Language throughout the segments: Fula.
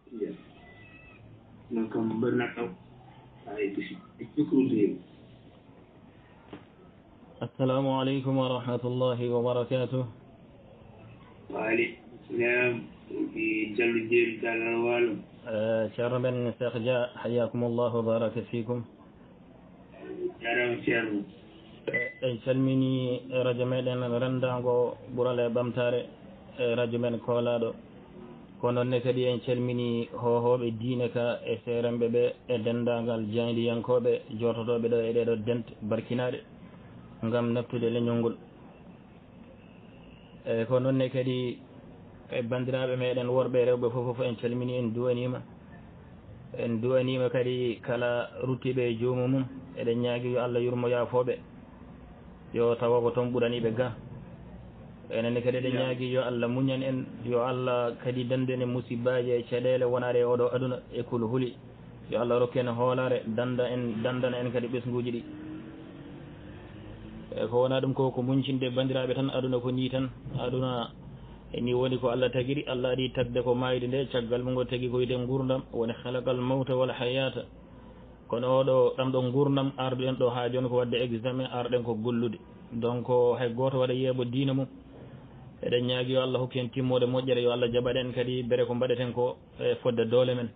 iya non kam mbarna taw ay bisi ikkude السلام عليكم ورحمة الله وبركاته. وعليكم السلام في جل الجيل تعالى والو شربا شيخ جاء حياكم الله وبارك فيكم. شرم en calmini radio meɗen rendago ɓurale ɓamtare radio men koolaɗo ko noonne kadi en calmini hohoɓe diine ka e seeremɓe ɓe e dendagal jaydiyankoɓe jototoɓe ɗo e ɗeɗo dente barkinaɗe gam naftude leñol ngol e ko noonne kadi e bandiraɓe meɗen worɓe rewɓe foof en calmini en duwanima kadi kala ruttiɓe e joomumum eɗen ñaagui yo Allah yurmo yaafoɓe yo tawa ko toon ɓuraniɓe ga enenne kadi eɗen ñaagui yo Allah muñan en yo Allah kadi dandene musibbaji e caɗele wonare oɗo aduna e kul huuli yo Allah rokku en hoolare dandana en kadi ɓesguji ɗi e ko wona ɗum ko muñcinde bandiraɓe tan aduna ko ni tan aduna ni woni ko Allah tagiri Allah aɗi tagde ko mayde nde caggal mum ngo tagui ko yiden gurdam woni halaqal mawta wal hayata kono oɗo ɗam ɗo gurdam arduɗen ɗo ha joni ko wadde examen arɗen ko gollude donc hay goto waɗa yeeɓo diina mum eɗen ñaagui yo Allah hokki en timmode moƴƴere yo Allah jaɓaɗen kadi beere ko mbaɗeten ko e fodde doole men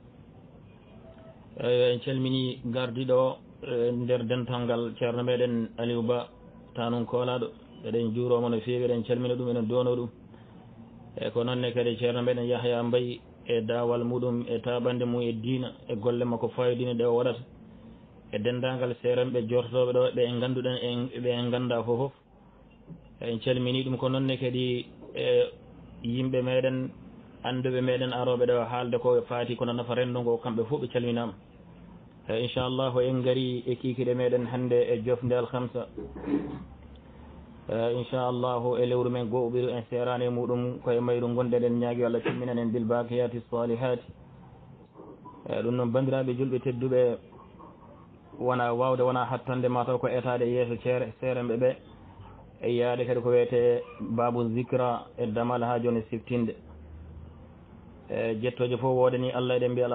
en calmini gardiɗo o nder dental ngal ceerno meɗen Aliou Ba tanum koolaɗo eɗen juuromo no fewi eɗen calmina ɗum enen downo ɗum e ko noonne kadi ceerno meɗen Yahya Mbaye e dawal muɗum e taɓande mum e diina e golle makko fayodine ɗe o waɗata e dendagal seerenɓe jortotoɓe ɗo ɓe ganduɗen ɓe ganda foof en calmini ɗum ko noonne kadi e yimɓe meɗen anduɓe meɗen aroɓe ɗo haalde ko faati kono nafa rendo ngo kamɓe fof ɓe calminama e inchallahu en gaari e kikiɗe meɗen hannde e jofde alhamsa inchallahu e lewru men goɓɓiru en serani e muɗum koye mayru gonɗeɗen ñaagui Allah timminan en bil bakiyati salihati ɗum noon bandiraɓe julɓe tedduɓe wona wawde wona hattande mataw ko etade yeeso seeremɓe ɓe e yaade kadi ko wiyete babu zicra e damal ha joni siftinde e jettoje fof wodani Allah eɗen mbiya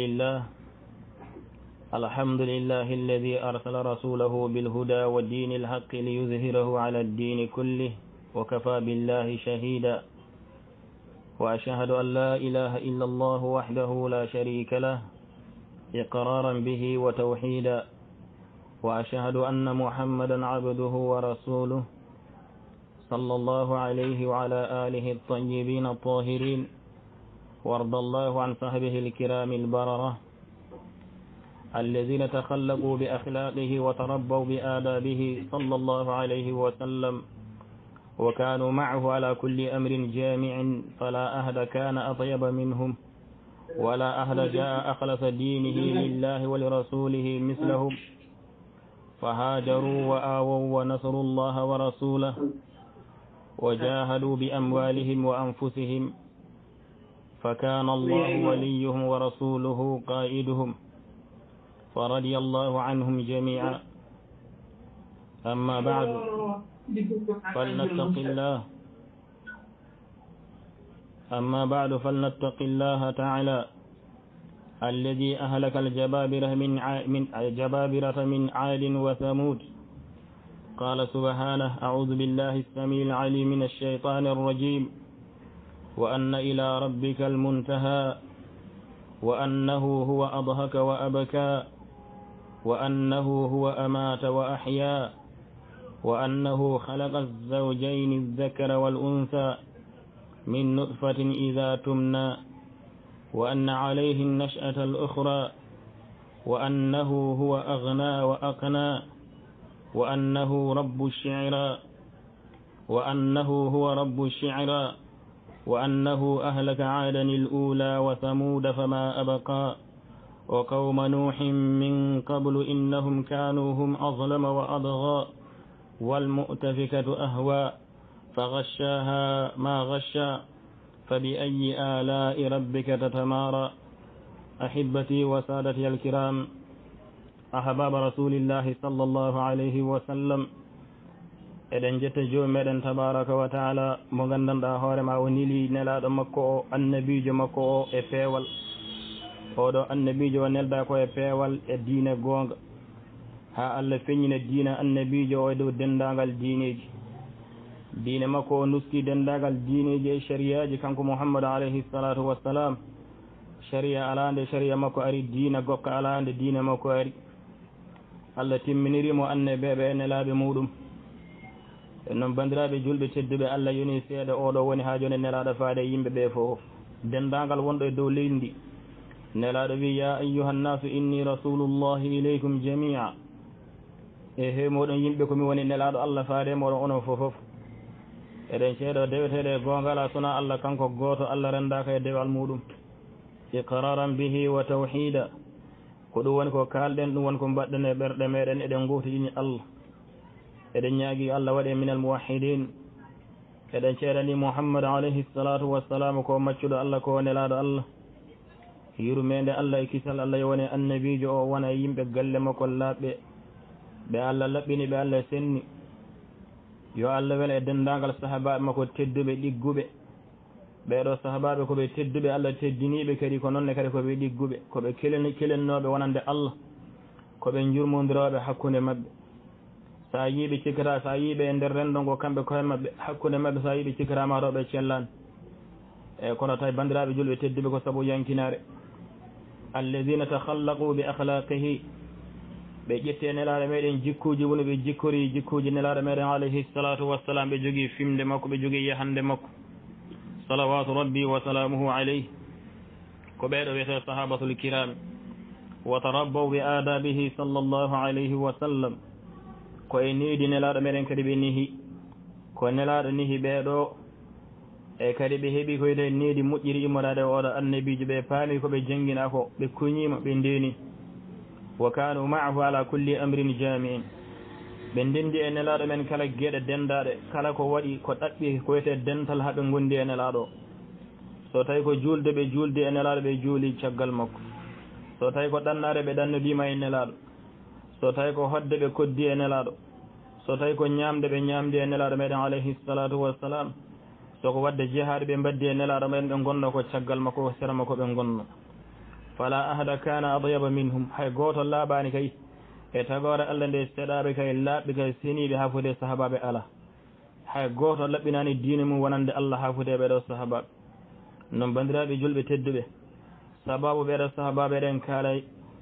alhamdulillahi alladi arsala rasulahu bilhuda wa dini lhaqqi liyuzhirahu ala ddini kullih wa kafa billahi shahida wa ashhadu an la ilaha illa allah wahdahu la sharika lah iqraran bihi wa tawhida wa ashhadu anna muhammadan abduhu wa rasuluh صلى الله عليه وعلى آله الطيبين الطاهرين وارض الله عن صحبه الكرام البررة الذين تخلقوا بأخلاقه وتربوا بآدابه صلى الله عليه وسلم وكانوا معه على كل أمر جامع فلا أحد كان أطيب منهم ولا أحد جاء أخلص دينه لله ولرسوله مثلهم فهاجروا وآووا ونصروا الله ورسوله وجاهدوا بأموالهم وأنفسهم فكان الله وليهم ورسوله قائدهم فرضي الله عنهم جميعا أما بعد فلنتق الله تعالى الذي أهلك الجبابرة من عاد وثمود قال سبحانه أعوذ بالله السميع العليم من الشيطان الرجيم وأن إلى ربك المنتهى وأنه هو أضحك وأبكى وأنه هو أمات وأحيا وأنه خلق الزوجين الذكر والأنثى من نطفة إذا تمنى وأن عليه النشأة الأخرى وأنه هو أغنى وأقنى وأنه هو رب الشعرى وأنه أهلك عادا الأولى وثمود فما أبقى وقوم نوح من قبل إنهم كانوا هم أظلم وأطغى والمؤتفكة أهوى فغشاها ما غشى فبأي آلاء ربك تتمارى أحبتي وسادتي الكرام أحباب رسول الله صلى الله عليه وسلم eɗen jetta jomum meɗen tabaraka wa taala mo gandanɗa hoorema o nili nelaɗo makko o annabijo makko o e peewal oɗo annabijo o nelda koye peewal e diine goonga ha Allah feññina diina annabijo o e dow dendagal diineji diine makko o nuski dendagal diineji e shariyaji kanko Muhammadu alayhi salatu wassalam sharia alande sharia makko ari diina gokka alande diine makko ari Allah timminirimo annabeɓe e nelaɓe muɗum en noon bandiraɓe julɓe tedduɓe Allah yoni seeɗa oɗo woni ha joni nelaɗo faade yimɓeɓe fof dendagal wonɗo e dow leydi ndi nelaɗo wi ya ayyuha nnasu inni rasulullahi ilaykum jamia e he moɗon yimɓe komi woni nelaɗo Allah faade moɗon onon fofof eɗen ceeɗo deweteɗe gongala sona Allah kanko goto Allah rendaka e dewal muɗum iqraran bihi wa tawhida ko ɗum woni ko kalɗen ɗum woni ko mbaɗɗen e ɓerɗe meɗen eɗen gotoɗini Allah eɗen ñaagui Allah waɗe minal muwahhidin eɗen ceeɗani Muhammad alayhi salatu wassalam ko maccuɗo Allah ko nelaɗo Allah yurmede Allah e kisal Allah yo wone annabijo o wona yimɓe galle makko laaɓɓe ɓe Allah laɓɓini ɓe Allah senni yo Allah wela e dendagal sahabaɓe makko tedduɓe ɗigguɓe ɓeɗo sahabaɓe koɓe tedduɓe Allah teddiniɓe kadi ko noonne kadi koɓe ɗigguɓe koɓe kelennoɓe wonande Allah koɓe jurmodiroɓe hakkude mabɓe sa yiiɓe cikkata sa yiiɓe e nder rendo ngo kamɓe koye mabɓe hakkude mabɓe sa yiiɓe cikkatama rewɓe cellani e kono tawi bandiraɓe julɓe tedduɓe ko saabu yankinare alladina takhallaqu bi akhlaqihi ɓe ƴetti e nelaɗo meɗen jikkuji woni ɓe jikkori jikkuji nelaɗo meɗen alayhi salatu wassalam ɓe jogui fimde makko ɓe jogui yahande makko salawatu rabbi wa salamuhu alayhi ko ɓeɗo wiyete sahabatul kiram wa tarabbaw bi adabihi sallllahu alayhi wa sallam ko e niidi nelaɗo meɗen kadi ɓe nihi ko nelaɗo nihi ɓeɗo e kadi ɓe heeɓi ko wiyete niidi moƴƴiri immorade e oɗo annabijo ɓe paami koɓe janggina ko ɓe kuñima ɓe ndeni wa kanu maahu ala kulli amrin jami'in ɓe ndendi e nelaɗo men kala gueɗe dendaɗe kala ko waɗi ko ɗaɓɓi ko wiyete dental haaɓe gondi e nelaɗo so tawi ko julde ɓe juldi e nelaɗo ɓe juuli caggal makko so tawi ko ɗannare ɓe ɗannodima e nelaɗo so tawi ko hodde ɓe koddi e nelaɗo so tawi ko ñamde ɓe ñamdi e nelaɗo meɗen alayhi salatu wassalam soko wadde jihaade ɓe mbaddi e nelaɗo men ɓe gonno ko caggal makko ko sera makko ɓe gonno fala ahada kana adyaba minhum hay goto laaɓani kay e tagore Allah nde seeɗaɓe kay laaɓɓe kay seniɓe hafude sahabaɓe ala hay goto laɓɓinani diine mum wonande Allah hafude ɓeɗo sahabaɓe noon bandiraɓe julɓe tedduɓe sababu ɓeɗo sahabaɓe ɗen kaalay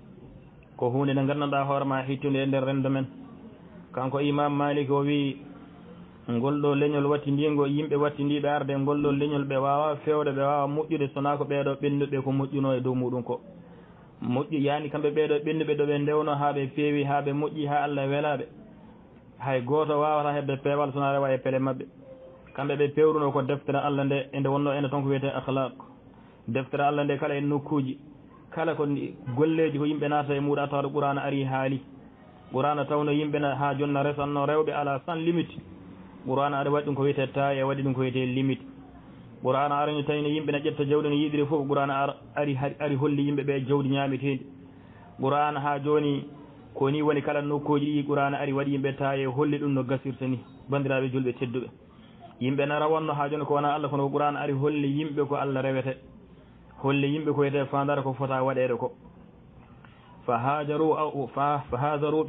ko hunde nde gandanɗa hoorema hittude e nder rendo men kanko imam Malik o wi ngol ɗo leñol wattindigo yimɓe wattindiɓe arde ngol ɗo leñol ɓe wawa fewde ɓe wawa moƴƴude sona ko ɓeɗo ɓennuɓe ko moƴƴuno e dow muɗum ko moƴƴu yani kamɓe ɓeɗo ɓennuɓe ɗo ɓe ndewno ha ɓe peewi ha ɓe moƴƴi ha Allah welaɓe hay goto wawata hebde peewal sona rewa e pele mabɓe kamɓe ɓe pewruno ko deftere Allah nde ende wonno ene toon ko wiyete akhlaq deftere Allah nde kala e nokkuji kala ko golleji ko yimɓe naata e muɗum a tawata qur'ana ari haali qur'ana tawno yimɓe ha jonna resanno rewɓe ala sans limite qur'ana aɗa waɗi ɗum ko wiyete tawi e waɗi ɗum ko wiyete limite qur'ana arani tawino yimɓe ne ƴetta jawɗi no yiɗiri foof qur'ana ari holli yimɓe ɓe jawdi ñametedi qur'ana ha joni ko ni woni kala nokkuji ɗi qur'ana ari waɗi yimɓe tawi holli ɗum no gasirta ni bandiraɓe julɓe tedduɓe yimɓe na rawanno ha joni ko wona Allah kono qur'ana ari holli yimɓe ko Allah rewete holli yimɓe ko wiyete fandara ko fota waɗede ko fa hajaru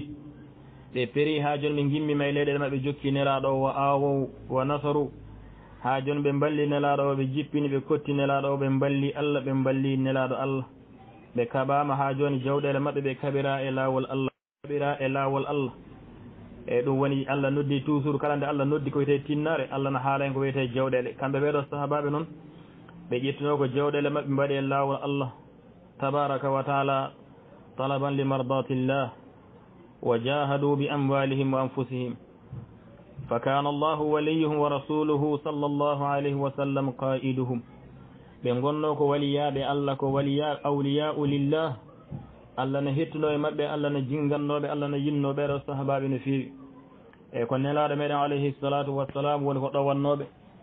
ɓe peeri ha joni ɓe gimmima e leyɗele mabɓe jokki nelaɗo wa awow wa nasaru ha joni ɓe balli nelaɗo o ɓe jippini ɓe kotti nelaɗo o ɓe balli Allah ɓe balli nelaɗo Allah ɓe kaɓama ha joni jawɗele mabɓe ɓe kaɓira e lawol Allah e ɗum woni Allah noddi toujours kala nde Allah noddi ko wiyete tinnare Allah no haala en ko wiyete jawɗele kamɓe ɓeɗo sahabaɓe noon ɓe ƴettino ko jawɗele mabɓe mbaɗi e lawol Allah tabaraka wa taala talaban li mardatillah wa jahadu bi amwalihim wa anfusihim fa kana Allahu waliyuhum wa rasuluhu sallallahu alayhi wa sallam qaiduhum ɓe gonno ko waliyaɓe Allah ko waliya awliya'u lillah Allah no hettuno e mabɓe Allah no jingannoɓe Allah no yinno ɓeɗo sahabaɓe no fewi e ko nelaɗo meɗen alayhi salatu wassalam woni ko ɗowannoɓe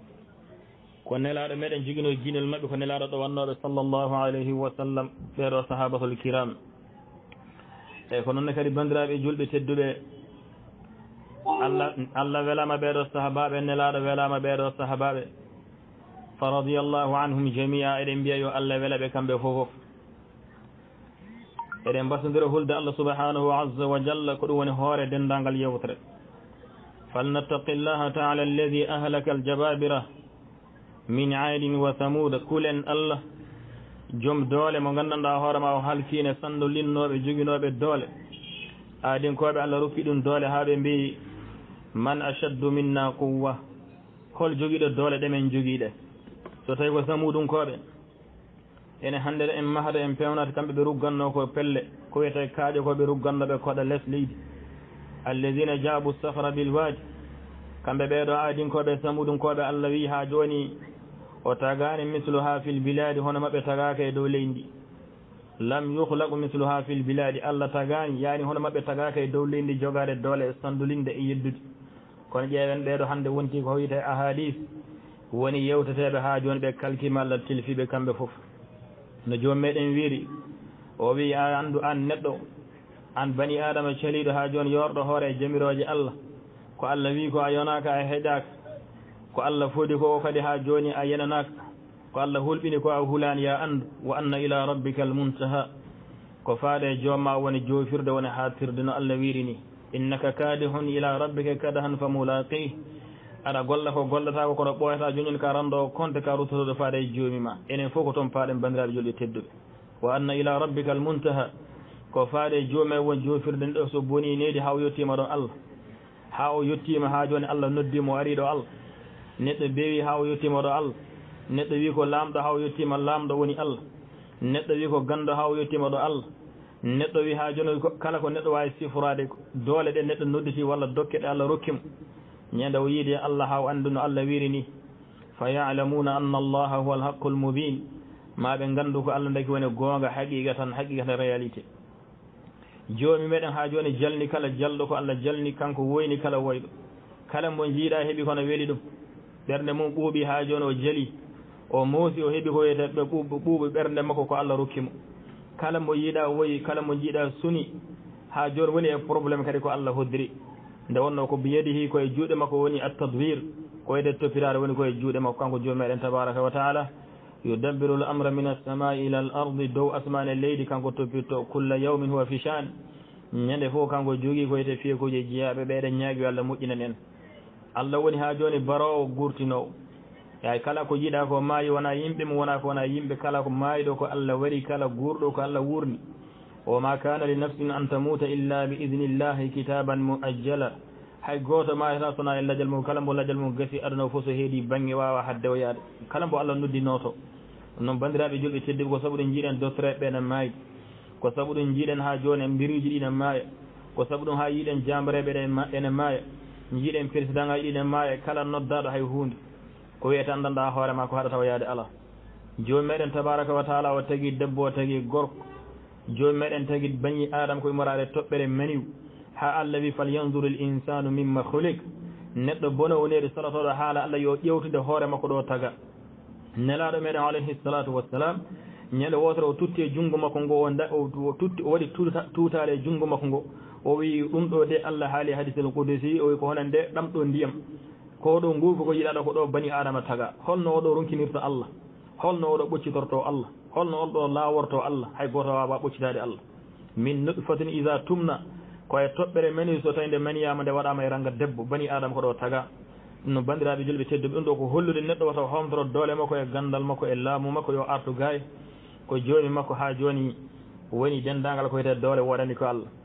ko nelaɗo meɗen jogino guinel mabɓe ko nelaɗo ɗowannoɓe sallllahu alayhi wa sallam ɓeɗo sahabatul kiram e ko noonne kadi bandiraɓe julɓe tedduɓe Allah welama ɓeɗo sahabaɓe nelaɗo welama ɓeɗo sahabaɓe fa radiyallahu anhum jamia eɗen mbiya yo Allah welaɓe kamɓe fofof eɗen mbasodira hulde Allah subhanahu azza wa jalla ko ɗum woni hoore dendangal yewtere falnattaqi llaha taala alladi ahlaka aljababira min aadin wa thamuda kulen Allah joom doole mo gandanɗa hoorema o halkine sanno linnoɓe joguinoɓe doole aadinkoɓe Allah rokki ɗum doole ha ɓe mbi man ashaddu minna quwwa hol joguiɗo doole ɗemen joguiɗe so tawi ko samudum koɓe ene hande en mahata en pewnata kamɓe ɓe rugganno ko pelle ko wiyete kaaƴo koɓe ruggannoɓe koɗa less leydi alladina jaabu sahra bilwadi kamɓe ɓeeɗo aadinkoɓe samudum koɓe Allah wi ha joni o tagani misluha fil biladi hono maɓe tagaka e dow leydi lam yuhlaqu misluha fil biladi Allah tagani yani hono maɓɓe tagaka e dow leydi jogade doole e sandulinde e yeddude kono ƴeewen ɓeeɗo hande wonti ko wiyete ahadis woni yewteteɓe ha joni ɓe kalkima Allah tilfiɓe kamɓe foof no joom meɗen wiiri o wi a andu an neɗɗo an bani adama caliɗo ha joni yorɗo hoore e jamiroje Allah ko Allah wi ko a yonaka a heƴaka ko Allah foodi ko kadi ha joni a yenanaka ko Allah hulɓini ko a hulani ya andu wa anna ila rabbika almuntaha ko faade joomma woni joofirde woni hatirde no Allah wiiri ni innaka kadihun ila rabbika kadahan fa mulaqih aɗa golla ko gollata ko kono ɓoyata joñon ka rando konte ka ruttotoɗo faade e joomi ma enen fof ko toon paaɗen bandiraɓe julɓe tedduɓe wa anna ila rabbika almuntaha ko faade e joomi won joofirde ɗo so boni needi ha o yettima ɗon Allah ha o yettima ha joni Allah noddimo o ari ɗo Allah neɗɗo beewi ha o yettima ɗo Allah neɗɗo wi ko lamɗo ha o yettima lamɗo woni Allah neɗɗo wi ko gando ha o yettima ɗo Allah neɗɗo wi ha joni kala ko neɗɗo wawi sifrade doole ɗe neɗɗo nodditi walla dokke ɗe Allah rokkimo ñande o yiide Allah ha o andu no Allah wiiri ni fa ya'lamuna anna allaha huwa alhaqqu almubin ma ɓe gandu ko Allah daki woni goonga haqiqa tan réalité joomi meɗen ha joni jalni kala jalɗo ko Allah jalni kanko woyni kala woyɗo kala mo jiiɗa heeɓi kono weeli ɗum ɓernde mum ɓuuɓi ha joni o jali o moosi o heeɓi ko wiyete ɓe ɓuuɓi ɓernde makko ko Allah rokkimo kala mo yiiɗa woyi kala mo jiiɗa suni ha joni woni e probléme kadi ko Allah hoddiri nde wonno ko biyadihi koye juuɗe makko woni at-tadbir ko wiyete toppitade woni koye juuɗe makko kanko joom meɗen tabaraka wa taala yudabbiru l amra min as-samai ila al ardi dow asmane e leydi kanko toppitto kulla yawmin huwa fi shan ñande fof kanko jogui ko wiyete fiyakuji jeeyaɓe ɓeeɗen ñaagui Allah moƴƴinan en Allah woni ha joni barowo gurtinowo yaay kala ko jiiɗa ko maayi wona yimɓe mo wona ko wona yimɓe kala ko maayiɗo ko Allah waɗi kala guurɗo ko Allah wurni وما كان لنفس أن تموت إلا بإذن الله كتابا مؤجلا hay goto ma heta sona e lajal mum kala mbo lajal mum gasi aduna fof so heedi banggue wawa hadde o yaade kala mbo Allah noddinoto noon bandiraɓe julɓe tedduɓe ko saabu ɗum jiiɗen doctoreɓe ɓe ne maayi ko saabu ɗum jiiɗen ha joni mbiriji ɗi ne maaya ko saabu ɗum ha yiiɗen jambareɓe ene maaya jiiɗen président ngaji ɗi ne maaya kala noddaɗo hay hunde ko wiyete andanɗa hoorema ko haɗata o yaade Allah joni meɗen tabaraka wa taala o tagui debbo o tagui gorko joni meɗen tagui bañi adama ko immorade toɓɓere maniw ha Allah wi falyanzuru l insanu mimma khuliq neɗɗo bono wonede salatoɗo haala Allah yo ƴewtude hoore makko ɗo taga nelaɗo meɗen alayhi salatu wassalam ñande wotere o tutti e junngo makko ngo o tutti o waɗi tuutale e junngo makko ngo o wi ɗum ɗo de Allah haali hadisel qudusi o wi ko honen de ɗam ɗo ndiyam ko ɗo nguufu ko yiɗaɗo ko ɗo bani adama taga holno oɗo ronkinirta Allah holno oɗo ɓoccitorto Allah holno on ɗo laaworto Allah hay goto wawa ɓoccitade Allah min nutfatin ida tumna koye toɓɓere mani so tawi nde maniyama nde waɗama e ranga debbo bani adama ko ɗo taga ɗum no bandiraɓe julɓe tedduɓe ɗum ɗo ko hollude neɗɗo wata homtoro doole makko e gandal makko e laamu makko yo artu gaay ko joomi makko ha joni woni dendagal ko wiyete doole woɗani ko Allah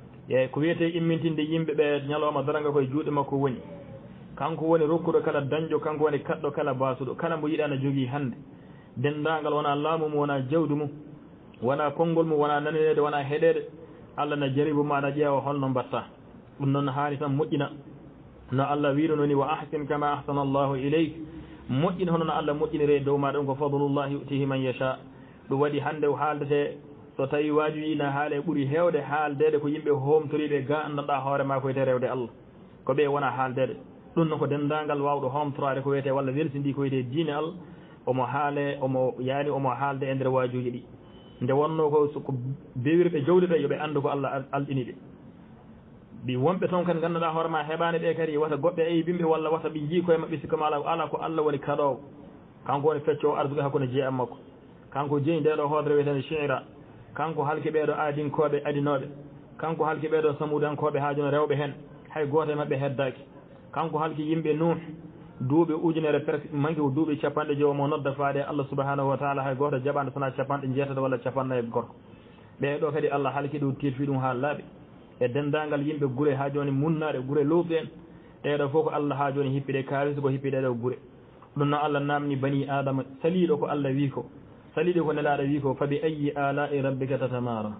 e ko wiyete immintinde yimɓe ɓe ñalawma daranga koye juuɗe makko woni kanko woni rokkuɗo kala dañƴo kanko woni kaɗɗo kala basuɗo kala mbo yiɗa ne jogui hande dendagal wona laamu mum wona jawdi mum wona konngol mum wona nanede wona heɗede Allah na jaribu ma na ƴeewa holno mbatta ɗum noon haani tan moƴƴina no Allah wiruno ni wa ahsin kama ahsana Allahu ileyk moƴƴina hono no Allah moƴƴinire dow ma ɗum ko fadlullahi yutihi man yasha ɗum waɗi hannde haaldete so tawi wajibi na haale ɓuuri heewde haaldede ko yimɓe homtoriɓe ga anndanɗa hoore ma ko wiyete rewde Allah ko ɓe wona haaldede ɗum noon ko dendagal wawɗo homtorade ko wiyete walla welsidi ko wiyete diine Allah omo haale omo yaani omo haalde e nder waajuji ɗi nde wonno ko bewirɓe jawdi ɓe yoɓe anndu ko Allah alɗini ɓe ɗi wonɓe toon kadi ngannduɗaa hoore ma heɓaani ɓe kadi wata goɓɓe eybimɓe walla wata ɓe jii koye maɓɓe sikkama ala ko Allah woni kaɗoowo kanko woni feccoo arduɓe hakkunde jeeyam makko kanko jeeyi nde ɗo hoodere wiyetende shi'ira kanko halki ɓeeɗo aadinkoɓe adinoɓe kanko halki ɓeeɗo samudankoɓe ha joni rewɓe hen hay goto e mabɓe heddaki kanko halki yimɓe nuh duuɓi ujunere presque manque ko duuɓi capanɗe joyi mo nodda faade Allah subhanahu wa taala hay goto jaɓande sona capanɗe jeetati walla capannayyi gorko ɓeeɗo kadi Allah halki ɗum tilfi ɗum ha laaɓi e dendagal yimɓe guure ha joni munnaɗe guure lowɓe en ɗeɗo fof ko Allah ha joni hippiɗe kawisi ko hippiɗe ɗo guure ɗum noon Allah namni bani adama saliɗo ko Allah wi ko saliɗo ko nelaɗo wi ko fa bi ayi ala'i rabbika tatamara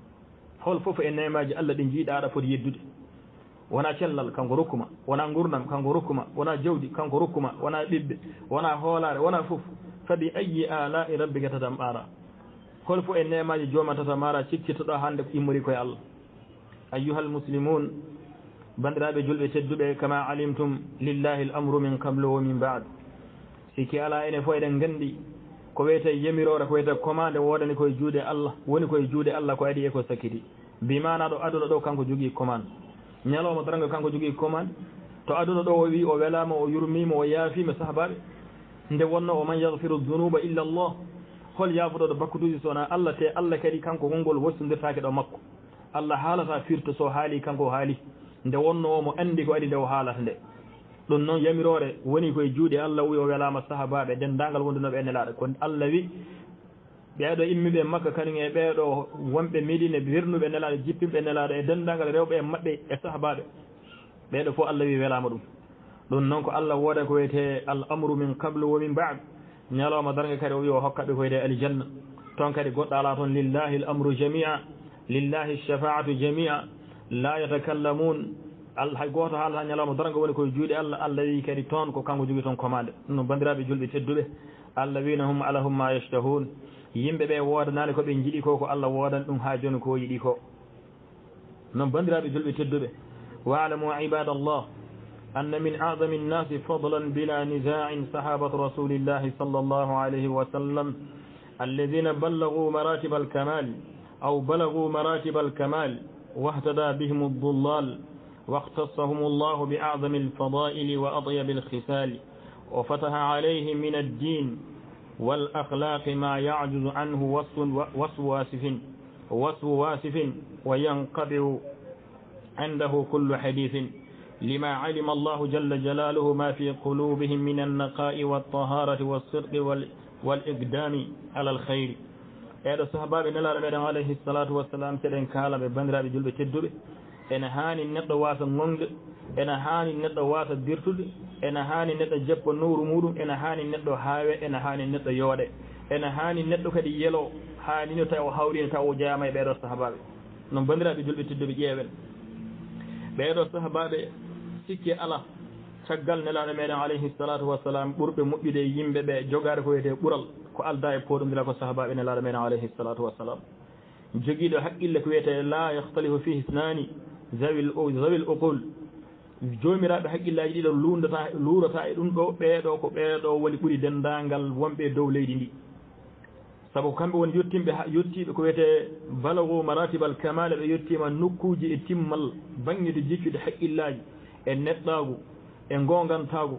hol foof e nemaji Allah ɗi jiiɗa aɗa foti yeddude wona cellal kanko rokkuma wona gurdam kanko rokkuma wona jawdi kanko rokkuma wona ɓiɓɓe wona hoolare wona foof fa bi ayi ala'i rabbika tatamara hol fof e nemaji jooma tatamara cikkitoɗo hande ko immori koye Allah ayyuhal muslimun bandiraɓe julɓe tedduɓe kama alimtum lillahi l amru min qable wa min ba'd sikki ala ene fof eɗen gandi ko wiyete yamirore ko wiyete commande wodani koye juuɗe Allah woni koye juuɗe Allah ko adi e ko sakkiti mbimana ɗo aduna ɗo kanko jogui commande ñalawma darango kanko jogui commande to aduna ɗo o wi o welama o yurmima o yaafima sahabaɓe nde wonno o man yahfiru dunuba illa Allah hol yaafuɗoɗo bakkutuji sowona Allah te Allah kadi kanko gongol wossodirtake ɗo makko Allah haalata firto so haali kanko haali nde wonno omo andi ko adi nde o haalata nde ɗum noon yamirore woni koye juuɗe Allah wi o welama sahabaɓe dendagal wondunoɓe ennelaɗo ko Allah wi ɓeeɗo immiɓe makka kañum e ɓeeɗo wonɓe Medina wernuɓe nelaɗo jippimɓe nelaɗo e dendagal rewɓe e maɓɓe e sahabaɓe ɓeeɗo fof Allah wi welama ɗum noon ko Allah wooda ko wiyete al amru min qable wa min ba'd ñalawma darga kadi o wi o hokkaɓe ko wiyete aljanna toon kadi goɗɗo ala toon lillahi l amru jamia lillahi shafaatu jamia la yatakallamun Allah hay goto haalata ñalawma darga woni koye juuɗe Allah Allah wi kadi toon ko kanko jogui toon commande ɗum noon bandiraɓe julɓe tedduɓe Allah wino hum alahum ma yashtahun yimɓe ɓe woodanani ko ɓe jiiɗi ko ko Allah woodani ɗum ha joni ko yiɗi ko noon bandiraɓe julɓe tedduɓe wa'lamu ibadallah anna min a'zami nnasi fadlan bila niza'in sahabatu rasulillahi sallallahu alayhi wa sallam alladhina ballagu maratib al-kamal aw balagu maratib al-kamal واهتدى بهم الضلال واختصهم الله بأعظم الفضائل وأطيب الخصال وفتح عليهم من الدين والأخلاق ما يعجز عنه وصف واسف وينقطع عنده كل حديث لما علم الله جل جلاله ما في قلوبهم من النقاء والطهارة والصدق والإقدام على الخير eɗo sahabaɓe nelaɗo meɗen alayhi salatu wassalam seɗen kaalaɓe bandiraɓe julɓe tedduɓe ene hani neɗɗo wasa gonga ene hani neɗɗo wasa dirtude ene hani neɗɗo jeppo nowru muɗum ene hani neɗɗo haawe ene hani neɗɗo yooɗe ene hani neɗɗo kadi yelo hanino taw o hawrino taw o jeyama e ɓeɗo sahabaɓe noon bandiraɓe julɓe tedduɓe ƴeewen ɓeɗo sahabaɓe sikki ala caggal nelaɗo meɗen alayhi salatu wassalam ɓurɓe moƴƴude yimɓe ɓe jogade ko wiyete ɓural ko alda e poɗumdira ko sahabaɓe nelaɗo meɗen alayhi salatu wassalam joguiɗo haqqille ko wiyete la yahtalifu fihi isnani zawil uqul jomiraɓe haqqillaji ɗiɗo luurata e ɗum ɗo ɓeeɗo ko ɓeeɗo woni ɓuuri dendagal wonɓe dow leydi ndi saabu ko kamɓe woni yettiɓe ko wiyete balagu maratibal kamale ɓe yettima nokkuji e timmal bangguede jiccude haqqillaji e neɗɗagu e gongantagu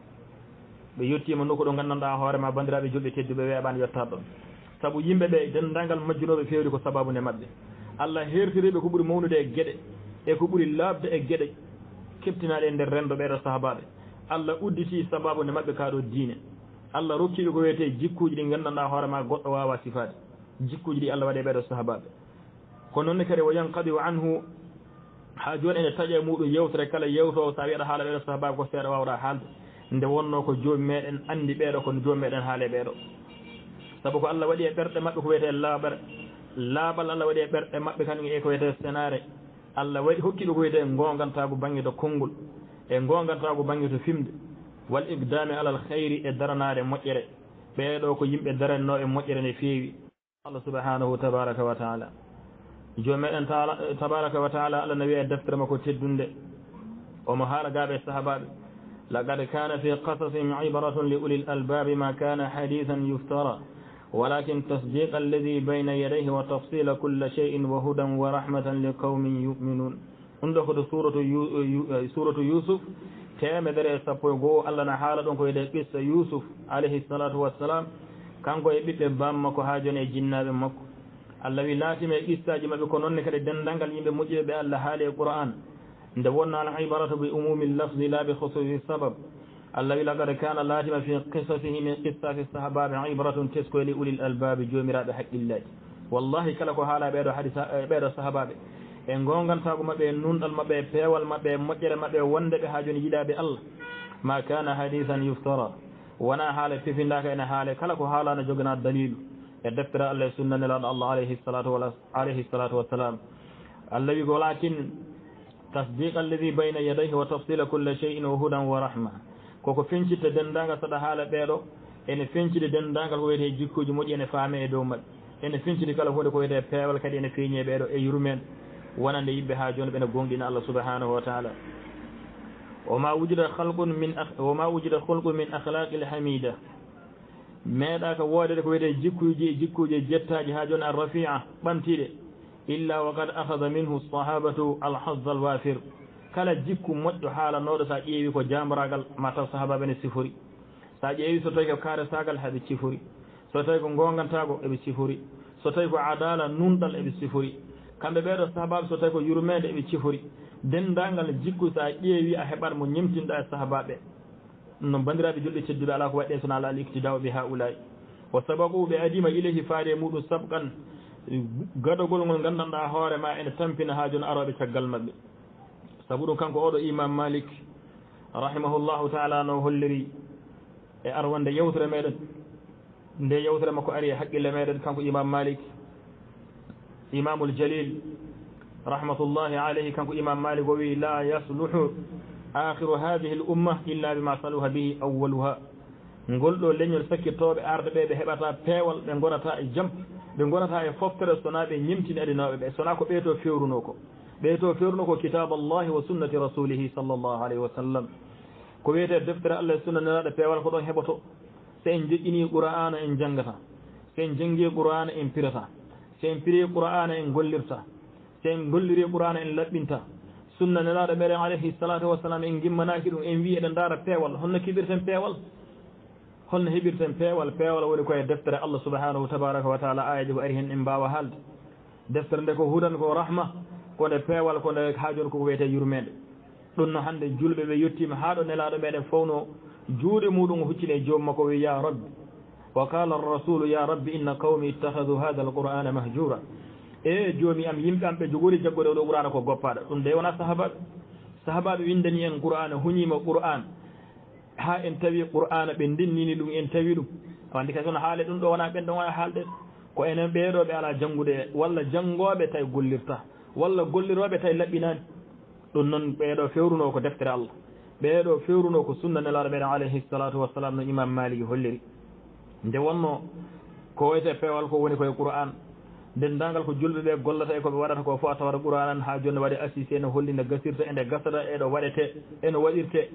ɓe yettima nokku ɗo gandanɗa hoorema bandiraɓe julɓe tedduɓe weeɓani yettade ɗon saabu yimɓeɓe dendagal majjunoɓe fewri ko sababude mabɓe Allah hertiriɓe ko ɓuuri mawnude e gueɗe e ko ɓuuri labde e gueɗe keptinaɗe e nder rendo ɓeɗo sahabaɓe Allah udditi sababude mabɓe kaɗo diine Allah rokkiɓe ko wiyete jikkuji ɗi gandanɗa hoorema goɗɗo wawa sifade jikkuji ɗi Allah waɗe ɓeɗo sahabaɓe ko noonne kadi o yanqadiu anhu ha joni ene taaƴa muɗum yewtere kala yewtowo sa wiyaɗa haala ɓeɗo sahabaɓe ko seeɗa wawɗa haalde nde wonno ko joomi meɗen andi ɓeɗo kono joomi meɗen haale ɓeɗo saabu ko Allah waɗi e ɓerɗe mabɓe ko wiyete laaɓal Allah waɗi e ɓerɗe mabɓe kañum e ko wiyete sénare Allah waɗi hokkiɓe ko wiyete gongantagu banggue to konngol e gongantagu banggue to fimde wal iqdame alal khayri e daranade moƴƴere ɓeɗo ko yimɓe darannoɓe moƴƴere nde feewi Allah subhanahu tabaraka wa taala joni meɗen tabaraka wa taala Allah nawi e deftere makko teddunde omo haala gaɓe sahabaɓe laqad kana fi qasasihim ibratun li ulil albabi ma kana hadithan yuftara ولكن تصديق الذي بين يديه وتفصيل كل شيء وهدى ورحمة لقوم يؤمنون عندك سورة يوسف temedere sappo e goo Allah na haala ɗon ko wiyete qissa Yusuf alayhi salatu wassalam kanko e ɓiɓɓe bammakko ha joni e jinnaɓe makko allah wi laatime qissaji maɓe ko noonne kadi denndangal yimɓe moƴƴuɓe allah haali e qur'an nde wonno al ibaratu bi umumi lafdi la bi khususi sabab allah wi laqad kana laatima fi qisasihi min qissasi sahabaɓe ibratun teskoyli ulil albabi jomiraɓe haqqillaji wallahi kala ko haala ɓeeɗo hadisa ɓeeɗo sahabaɓe e gongantago maɓɓe e nunɗal maɓɓe e peewal maɓɓe e moƴƴere maɓɓe wonde ɓe ha joni yiɗaɓe allah ma kana hadisan yuftara wona haala fifindaka ene haale kala ko haalano jogana dalilu e deftere allah e sunna nelaɗo allah alayhi salatu wassalam allah wi walakin tasdiq alladi bayna yadayhi wa tafsila culle cheyin wa hudan wa rahma koko fencitte dendagal saɗa haala ɓeeɗo ene fencide dendagal ko wiyete jikkuji moƴƴi ene faame e dow maɓɓe ene fencide kala hunde ko wiyete peewal kadi ene feeñi e ɓeeɗo e yurmen wonande yimɓe ha joni ɓene gonɗina allah subhanahu wa taala wama wujida halqun min ahlaqi lhamida meeɗa ko woodede ko wiyete jikkuji jettaji ha joni arrafia ɓantiɗe illa wa qad ahada minhu sahabatu alhazza alwafir kala jikku moƴƴo haalanoɗo sa ƴeewi ko jambaragal mataw sahabaɓe ne sifori sa ƴeewi so tawi ko kaare sagal haɓe sifori so tawi ko gongantago eɓe sifori so tawi ko adala nunɗal eɓe sifori kamɓe ɓeeɗo sahabaɓe so tawi ko yurmede eɓe sifori dendagal jikku sa ƴeewi a heɓat mo ñemtinɗa e sahabaɓe no bandiraɓe julɓe tedduɓe ala ko waɗɗe sona ala al iktidaw bi haulay wa sababu ɓe adima ilayhi faade e muɗum sabqan gadogol ngol gandanɗa hoore ma ene tampina ha joni aroɓe caggal maɓɓe sabu ɗum kanko oɗo imam malik rahimahullahu taala no holliri e arwande yewtere meɗen nde yewtere makko ari e haqqille meɗen kanko imam malik imamul jalil rahmatullahi alayhi kanko imam malik o wi la yasluhu akhiru hadihi l umma illa bima saluha bihi awaluha ngol ɗo leñol sakkirtoɓe arde ɓe ɓe heɓata peewal ɓe gonata e jaam ɓe gonata e foftere sona ɓe ñimtini adinoɓe ɓe sona ko ɓeeto fewruno ko ɓeeto fewruno ko kitab allahi wa sunnati rasulihi sallllahu alayhi wa sallam ko wiyete deftere allah e sunna nelaɗo peewal ko ɗon heɓoto so en joƴƴini qur'ana en janggata so en janggi qur'ana en pirata so en piri qur'ana en gollirta so en golliri qur'ana en laɓɓinta sunna nelaɗo meɗen alayhi salatu wassalam en gimmanaki ɗum en wi eɗen daara peewal holno kiɓirten peewal holno heɓirten peewal peewal woni koye deftere allah subhanahu tabaraka wa taala ayaji ko ari hen en mbawa haalde deftere nde ko hudan ko rahma konde peewal konde ha joni koko wiyete yurmede ɗum no hande julɓe ɓe yettima ha ɗo nelaɗo meɗen fawno juuɗe muɗum huccine joomum makko wi ya rabbi wa qala arrasulu ya rabbi inna qawmi ittahadu hada alqur'ana mahjura e joomi am yimɓe am ɓe jogori jaggoɗe oɗo qur'ana ko goppaɗo ɗum nde wona sahabaɓe windani en qur'ana huñima qur'an ha en tawi qur'ana ɓe ndennini ɗum en tawi ɗum wandi kay sono haale ɗum ɗo wona ɓen ɗon wona haalde ko enen ɓeeɗo ɓe ala janngude walla janngoɓe tawi gollirta walla golliroɓe tawi laɓɓinani ɗum noon ɓeeɗo fewruno ko deftere allah ɓeeɗo fewruno ko sunna nelaɗo meɗen alayhi salatu wassalam no imam maliki holliri nde wonno ko wiyete peewal ko woni koye qur'an dendagal ko julɓe ɓe gollata e koɓe waɗata ko fof a tawata qur'an ha joni waɗi assisé ene holli nde gasirta ende gasata eɗo waɗete ene waɗirte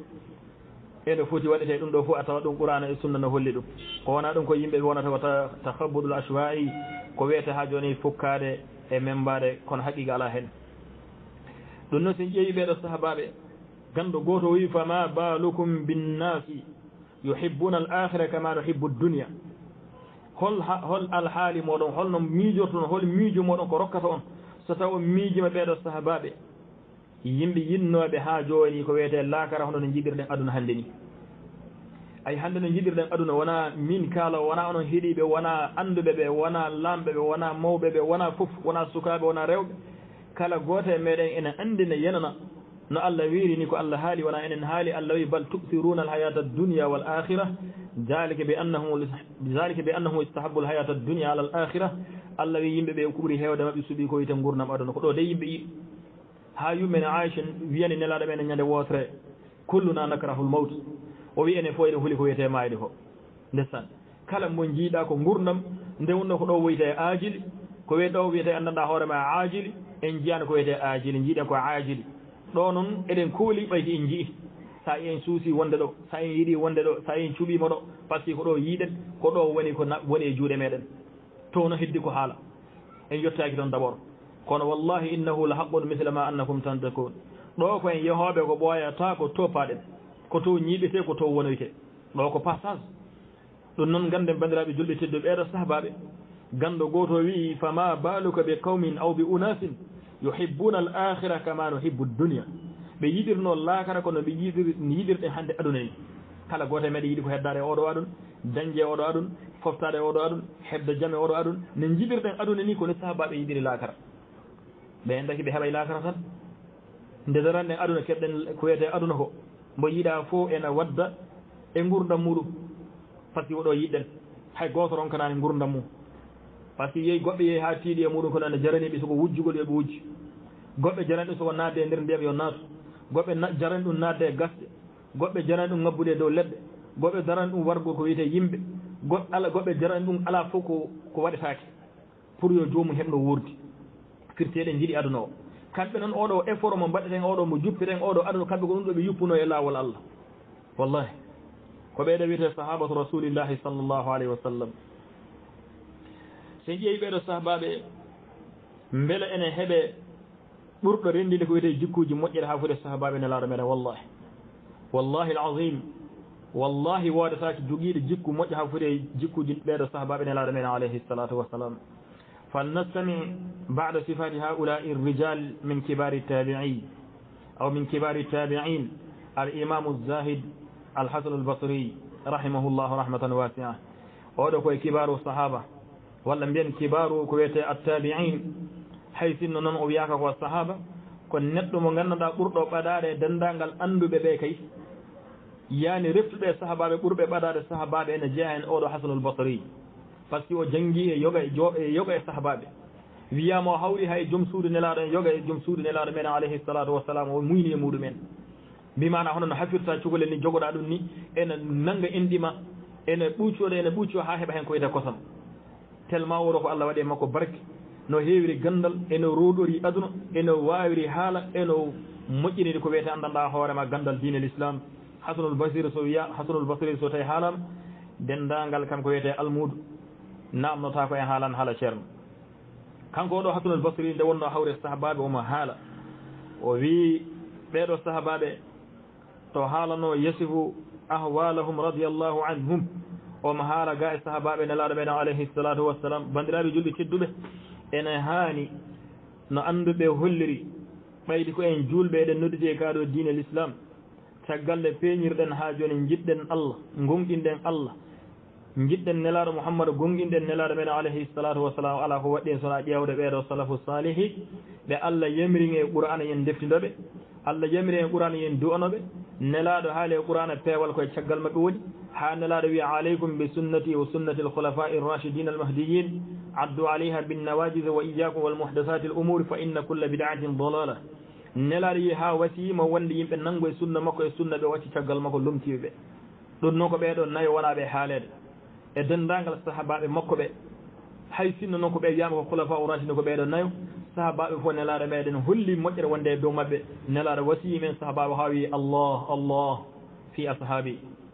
ene foti waɗete ɗum ɗo fof a tawa ɗum qur'ana e sunna no holli ɗum ko wona ɗum ko yimɓe wonata ko tahabbudul ashwa'i ko wiyete ha joni fukkade e membade kono haqiqa ala hen ɗum noon sen ƴeewi ɓeɗo sahabaɓe ganndo goto wi fama balukum binnasi yuhibbuna al akhira kama nuhibbu dunia hol alhaali moɗon holno miijortoon hol miijo moɗon ko rokkata on so taw on miijima ɓeeɗo sahabaɓe yimɓe yinnoɓe ha joni ko wiyete laakara hono no jiɗirɗen aduna hannde ni ay hannde no jiɗirɗen aduna wona min kaala wona onon heeɗiɓe wona anduɓe ɓe wona lamɓe ɓe wona mawɓe ɓe wona fof wona sukaɓe wona rewɓe kala gooto e meɗen ene andi ne yenana no allah wiiri ni ko allah haali wona enen haali allah wi bal tu'thiruna alhayata addunya wal akhirah dalika bi annahum istahabbu alhayata addunya ala al akhirah allah wi yimɓe ɓe ko ɓuuri heewde maɓɓe suuɓi ko wiyete gurdam aduna ko ɗo de yimɓe yiɗi ha yummene aicha wiyani nelaɗo ɓene ñande wotere kulluna nakrahul mawt o wi ene fo ene huuli ko wiyete mayde ko ndesan kala mo jiiɗa ko gurdam nde wonno ko ɗo wiyete ajili ko wiye ɗo wiyete anndanɗa hoore ma ajili en jiyani ko wiyete ajili jiiɗen ko ajili ɗo noon eɗen kuuli ɓayti en jii sa en suusi wonde ɗo sa en yiiɗi wonde ɗo sa en cuɓima ɗo par ce que ko ɗo yiiɗen ko ɗo woni ko woni e juuɗe meɗen to no heddi ko haala en yettaki toon d' abord kono wallahi innahu la haqqun misla ma annakum tantakun ɗo ko en yehoɓe ko ɓooyata ko toppaɗen ko to ñiiɓete ko to wonoyte ɗo ko passage ɗum noon ganden bandiraɓe julɓe tedduɓe ɓeeɗo sahabaɓe ganndo gooto wii fama baluka bi qawmin aw bi unasin yuhibbuna al akhira kama nuhibbu dunia ɓe yiɗirno laakara kono ɓe yiɗirɗen hannde aduna ni kala gooto e meɗe yiɗi ko heddade e oɗo aduna dañde e oɗo aduna foftade e oɗo aduna hebde jaam e oɗo aduna ne jiɗirɗen aduna ni kono sahabaɓe yiɗiri laakara ɓe en daki ɓe heɓa laakara tan nde daranɗen aduna keɓɗen ko wiyete aduna ko mbo yiiɗa fof ene wadda e gurdam muɗum par ce que oɗo yiɗɗen hay goto ronkanani gurdam mum par ce que yeeyi goɓɓe yeeyi ha tiiɗi e muɗum kono ene jaraniɓe soko wujjugol yoɓe wujji goɓɓe jarani ɗum soko nadde e nder ndiyam yo naatu goɓɓe jarani ɗum nadde e gasɗe goɓɓe jarani ɗum ngabbude e dow leɗɗe goɓɓe jarani ɗum wargo ko wiyete yimɓe goɓɓe jarani ɗum ala fof ko waɗetake pour yo jomum heɓno wuurdi firteɗe jiiɗi aduna o kamɓe noon oɗo effort mo mbaɗeten oɗo mo juppiten oɗo aduna kamɓe ko ɗum ɗo ɓe yuppuno e laawol Allah wallahi ko ɓeeɗo wiyete sahabatu rasulillahi sallllahu alayhi wa sallam sen ƴeewi ɓeeɗo sahabaɓe beele ene heeɓe ɓurɗo renndinde ko wiyete jikkuji moƴƴere ha fude sahabaɓe nelaaɗo meɗen wallahi alazim wallahi woodetake jogiiɗo jikku moƴƴo ha fude jikkuji ɓeeɗo sahabaɓe nelaaɗo meɗen alayhi salatu wassalam فلنستمع بعد صفات هؤلاء الرجال من كبار التابعين أو من كبار التابعين الإمام الزاهد الحسن البصري رحمه الله رحمة واسعة ودكو كبار الصحابة ولا بين كبار كويت التابعين حيث إنه نوياك والصحابة كن نتلو من غنى قرطو بدار دندانغال أندو ببيكي يعني رفت الصحابة قرب بدار الصحابة إن جاهن أولو حسن البصري par ce que o janggi e yoga e sahabaɓe wiyama o hawri hay joom suudu nelaɗo en yoga e joom suudu nelaɗo men alayhi salatu wassalam o muyni e muɗumen mbimana hono no hafirta cugolel ni jogoɗa ɗum ni ene nanga endima ene ɓuucco ha heeɓa hen ko wiyete kosam tellement woro ko Allah waɗi e makko barke no heewiri gandal eno roɗori aduna eno wawiri haala eno moƴƴiniri ko wiyete andanɗa hoorema gandal diine l'islam hasanul basir so wiya hasanul basir so tawi haalama dendagal kam ko wiyete almudu namnota ko en haalan haala ceerno kanko oɗo hasanul basri nde wonno hawre sahabaɓe omo haala o wi ɓeɗo sahabaɓe to haalano yasifu ahwalahum radiallahu anhum omo haala ga e sahabaɓe nelaɗo meɗen alayhi salatu wassalam bandiraɓe julɓe tedduɓe ene haani no anduɓe holliri ɓaydi ko en julɓe eɗen nodditi e kaɗo diine l'islam caggal nde peeñirɗen ha joni jiɗɗen Allah gonɗinɗen Allah jiɗɗen nelaɗo Muhammadu gonɗinɗen nelaɗo meɗen alayhi salatu wassalam ala ko waɗɗi en sona ƴewde ɓeɗo salafu salihi ɓe Allah yamirin e qur'ana yen deftindoɓe Allah yamiri e qur'ana yen du'anoɓe nelaɗo haali e qur'ana peewal koye caggal maɓɓe woni ha nelaɗo wiya alaykum bi sunnati wa sunnati al-khulafa'i ar-rashidin al-mahdiyyin addu alayha bin nawajiz wa iyyakum wal muhdathati al-umur fa inna kulla bid'atin dalalah nelaɗo yi ha wasima wonde yimɓe nango e sunna makko e sunna ɓe wacci caggal makko lumtiɓe ɓe ɗum noon ko ɓeɗo nayo wonaɓe haalede e dendagal sahabaɓe makko ɓe hay sinno noon ko ɓe wiyama ko khulafa u rashidin ko ɓeɗo nayo sahabaɓe fof nelaɗo meɗen holli moƴƴere wonde e dow mabɓe nelaɗo wasiyi men sahabaɓe ha wi Allah fi ashabi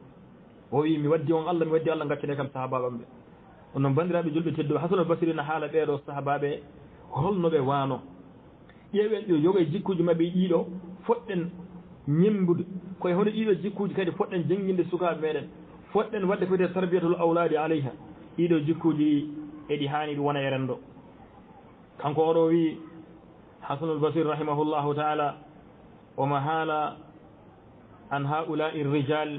o wi mi waddi on Allah mi waddi Allah gaccane kam sahabaɓam ɓe onon bandiraɓe julɓe tedduɓe hasanul basri no haala ɓeɗo sahabaɓe holno ɓe wano ƴeewen ɗo yoga e jikkuji mabɓe ɗiɗo foɗɗen ñembude koye hono ɗiɗo jikkuji kadi foɗɗen jangguinde sukaɓe meɗen foɗɗen wadde ko wiyete tarbiyatul awladi alayha ɗiɗo jikkuji eɗi hani ɗi wona e rendo kanko oɗo wi hasanul basir rahimahullahu taala omo haala an haula'i rijal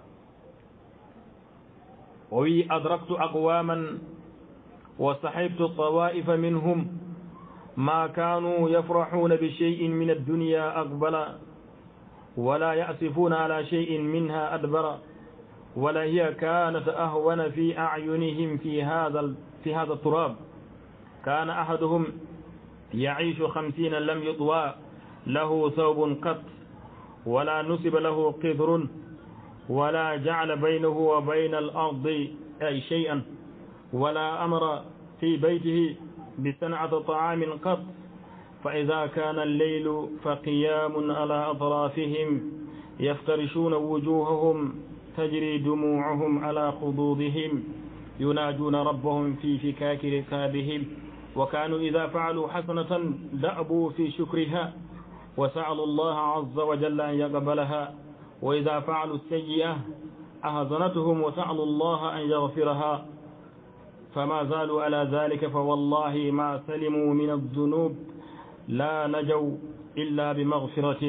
o wi adraktu aqwaman wa sahibtu tawaifa minhum ma kanu yafrahuna bi shay'in min ad-dunya aqbala wala ya'sifuna ala shay'in minha adbara ولا هي كانت أهون في أعينهم في هذا التراب كان أحدهم يعيش 50 لم يطوى له ثوب قط ولا نسب له قدر ولا جعل بينه وبين الأرض أي شيئا ولا أمر في بيته بصنعة طعام قط فإذا كان الليل فقيام على أطرافهم يفترشون وجوههم تجري دموعهم على خدودهم يناجون ربهم في فكاك ركابهم وكانوا إذا فعلوا حسنة دأبوا في شكرها وسألوا الله عز وجل أن يقبلها وإذا فعلوا السيئة أحزنتهم وسألوا الله أن يغفرها فما زالوا على ذلك فوالله ما سلموا من الذنوب لا نجوا إلا بمغفرة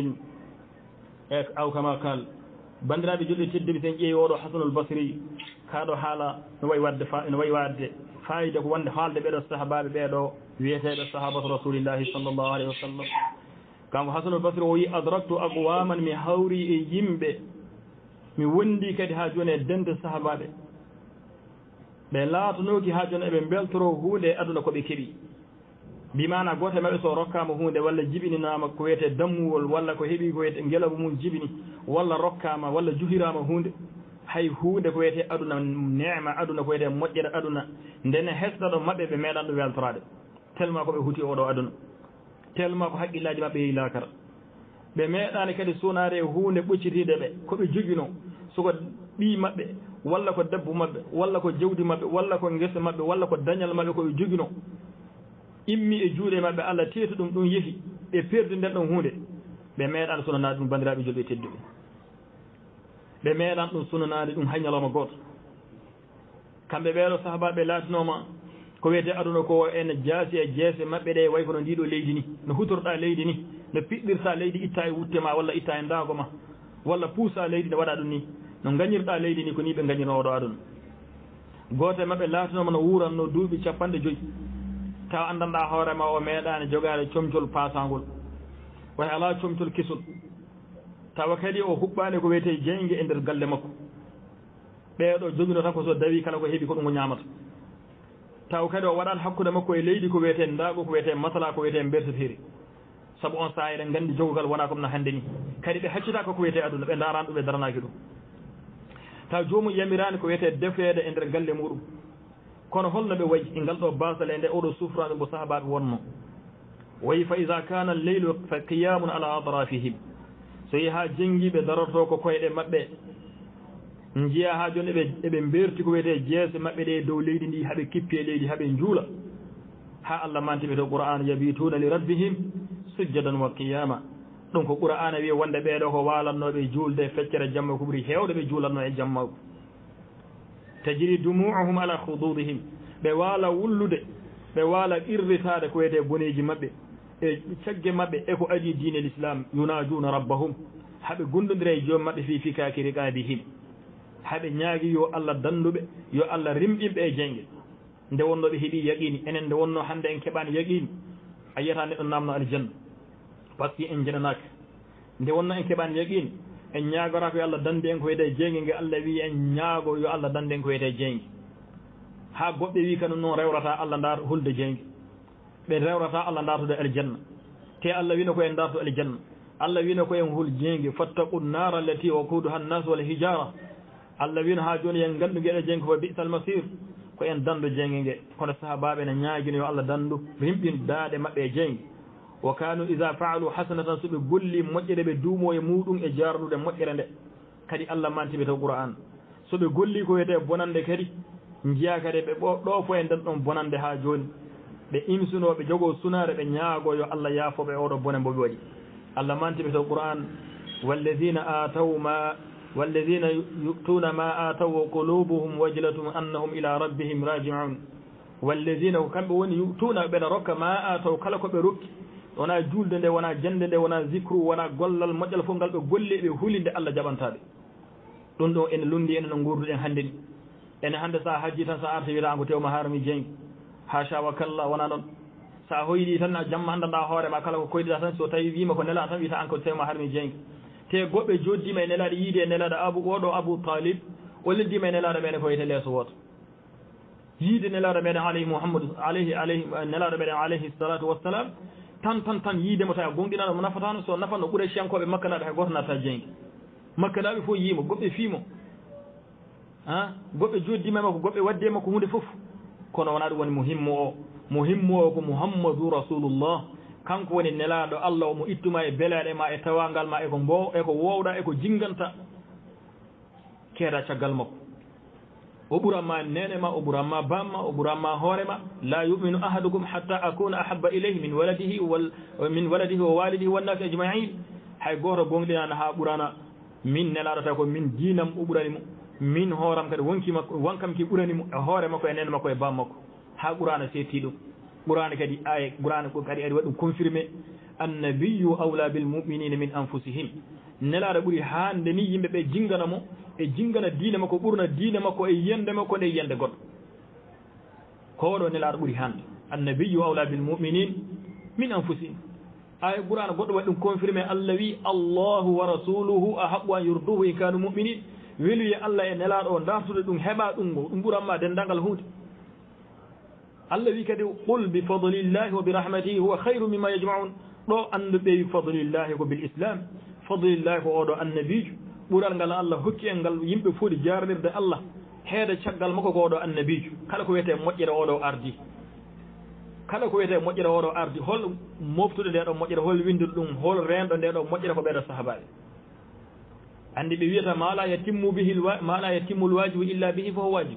أو كما قال بندرا بجل تد بسنجي ورو حسن البصري كادو حالا نوي واد فايدة وند حال بيد الصحابة بيدو ويتي الصحابة رسول الله صلى الله عليه وسلم كان حسن البصري وي أدركت أقواما من حوري يمبي mi wondi kadi ha joni e dende sahabaɓe ɓe laatanoki ha joni eɓe beltoro hunde e aduna koɓe keeɓi mbimana goto maɓɓe so rokkama hunde walla jibininama ko wiyete dammuwol walla ko heeɓi ko wiyete ngelabu mum jibini walla rokkama walla juhirama hunde hay hunde ko wiyete aduna nema aduna ko wiyete moƴƴere aduna ndene hesɗaɗo maɓɓe ɓe meeɗan ɗo weltorade tellement koɓe huuti oɗo aduna tellement ko haqqillaji maɓɓe yeehi lakara ɓe meeɗani kadi sunare hunde ɓoccitiɗe ɓe koɓe jogino soko ɓi maɓɓe walla ko debbo maɓɓe walla ko jawdi maɓɓe walla ko guesa maɓɓe walla ko dañal maɓɓe koɓe jogino immi e juuɗe maɓɓe Allah teetu ɗum ɗum yeehi ɓe perdi nden ɗon hunde ɓe meeɗan sunanade ɗum bandiraɓe julɓe tedduɓe ɓe meeɗan ɗum sunanade ɗum hay ñalawma goto kamɓe ɓeeɗo sahabaɓe laatinoma ko wiyete aduna ko ene jaasi e jeese maɓɓe ɗe way kono ndiɗo leydi ni no hutorɗa leydi ni no piɗɗirta leydi itta e wutte ma walla itta e ndaago ma walla puusa leydi ne waɗa ɗum ni no gañirɗa leydi ni ko ni ɓe gañirno oɗo aduna gooto e maɓɓe laatinoma no wuranno duuɓi 50 taw andanɗa hoorema o meeɗani jogade comcol pasangol way ala comcol kesol tawa kadi o huɓɓani ko wiyete jeygue e nder galle makko ɓeeɗo jogino tan ko so dawi kala ko heeɓi ko ɗum o ñamata taw kadi o waɗat hakkude makko e leydi ko wiyete ndaago ko wiyete masala ko wiyete berteteri saabu on saa eɗen gandi jogogal wona comme no hannde ni kadi ɓe haccita koko wiyete aduna ɓe darani ɗum ɓe daranaki ɗum taw jomum yamirani ko wiyete defede e nder galle muɗum kono holno ɓe wayi e ngal ɗo basal e nde oɗo sufrade mbo sahabaɓe wonno wayi fa ida kana alleylu fa qiyamun ala atrafihim so yi ha jengiɓe darorto ko koyɗe maɓɓe jiiya ha joni eɓe berti ko wiyete jeese maɓɓe ɗe dow leydi ndi haaɓe kippi e leydi haaɓe juula ha Allah mantiɓe to qur'an yabituna li rabbihim sujjadan wa qiyama ɗum ko qur'ana wiye wonde ɓeeɗo ko walannoɓe juulde feccere jamma ko ɓuuri hewde ɓe juulatno e jamma tajri dumu'uhum ala khududihim ɓe waala wullude ɓe waala irritade ko wiyete boneji maɓɓe e cagge maɓɓe eko adi diine l'islam yunajuna rabbahum haaɓe gondodira e joom maɓɓe fi fikaki riqabihim haaɓe ñaagui yo Allah danduɓe yo Allah rimɗinɓe e jengge nde wonno ɓe heeɓi yaqini enen nde wonno hande en keɓani yaqini a yiyata neɗɗo namno aljanna par ce que en jeɗanaka nde wonno en keɓani yaqini en ñagora ko yo Allah dande en ko wiyete jengge nge Allah wi en ñaago yo Allah dande en ko wiyete jengge ha goɓɓe wi kano noon rewrata Allah darta hulde jengge ɓe rewrata Allah dartude aljanna te Allah wino ko en dartu aljanna Allah wino ko en hul jengge fattaqu nnara allati waquduha nnas wal hijara Allah wino ha joni en gandu gueɗe jengge ko bi'sal masir ko en dandu jengge nge kono sahabaɓe ne ñaguino yo Allah dandu rimɓin daade maɓɓe e jengge wa kanu ida faalu hasanatan soɓe golli moƴƴere ɓe duumo e muɗum e jarnude moƴƴere nde kadi Allah mantiɓe to qur'an soɓe golli ko wiyete bonande kadi jiiya kadi ɓe ɗo fo e nden ɗon bonande ha joni ɓe imsunoɓe jogo sunare ɓe ñaago yo Allah yaafoɓe oɗo bone mboɓe waɗi Allah mantiɓe to qur'an والذين يؤتون ما آتوا وقلوبهم وجلة أنهم إلى ربهم راجعون والذين كم يؤتون بين رك ما آتوا كلا كبرك ونا جولد ده ونا جند ده ونا ذكر ونا قل المجل فنقل بقول بهولين ده الله جبان تابع لندو إن لندي إن نقول إن هندين إن هند سا حجي تنسى أرث ولا أنكو تيو مهارمي جين حاشا وكلا ونا نون سا هويدي تنا جمع هند الله هوري ما كلا كويد ده تنسى تايبي ما كنا لا تنسى أنكو تيو مهارمي جين te goɓɓe joddima e nelaɗo yiide e nelaɗo oɗo abou talib o leddima e nelaɗo meɗen ko wiyete leeso woto yiide nelaɗo meɗen alayhi mouhammadou alayhi nelaɗo meɗen alayhi salatu wassalam tan yiidemo tawi a gonɗinaɗo mo nafatano so nafanno ɓuure ciyankoɓe makka naɓe hay goto natta jenggue makka naɓe fof yiimo goɓɓe fiimo goɓɓe joddima makko goɓɓe wadde makko hunde foof kono wona ɗum woni muhimmo o ko mouhammadou rasulullah kanko woni nelaɗo Allah omo ittuma e beleɗe ma e tawangal ma eko wowɗa eko jinganta keeɗa caggal makko o ɓuranma nene ma o ɓuranma bamma o ɓuranma hoorema la yuminu ahadukum hatta akuna ahabba ilayhi min waladihi wa walidihi wannasi ajmain hay goto gonɗinani ha ɓurana min nelaɗo taw ko min dinam o ɓurani mo min hooram kadi wonki makko wonkam ki ɓuranimo e hoore makko e nene makko e bam makko ha qur'ana setti ɗum qur'ana kadi aya qur'ana kadi ari waɗum confirmé annabiyu awla bil muminina min anfusihim nelaɗo ɓuuri hande ni yimɓe ɓe jingana mo e jingana diine makko ɓurna diine makko e yiyande makko nde yiyande goɗɗo ko oɗo nelaɗo ɓuuri hande annabiyu awla bil muminin min anfusihim aya qur'ana goɗɗo waɗi ɗum confirmé allah wi allahu wa rasuluhu ahaqqu an yurduhu in kanu muminin weluye allah e nelaɗo o dartude ɗum heɓa ɗum ngo ɗum ɓuranma dendagal hunde allah wi kadi qul bi fadlillahi wa bi rahmatihi huwa hayru mimma yajmaun ɗo anduɓe wi fadlillahi ko bil islam fadlillahi ko oɗo annabijo ɓural ngal allah hokki en ngal yimɓe footi jarnirde allah heede caggal makko ko oɗo annabijo kala ko wiyete moƴƴere oɗo ardi kala ko wiyete moƴƴere oɗo ardi hol moftude nde ɗo moƴƴere hol windude ɗum hol renɗo nde ɗo moƴƴere ko ɓeeɗo sahabaɓe andi ɓe wiyata ma la yatimmu bihi ma la yatimmu lwajibu illa bihi fo wajibu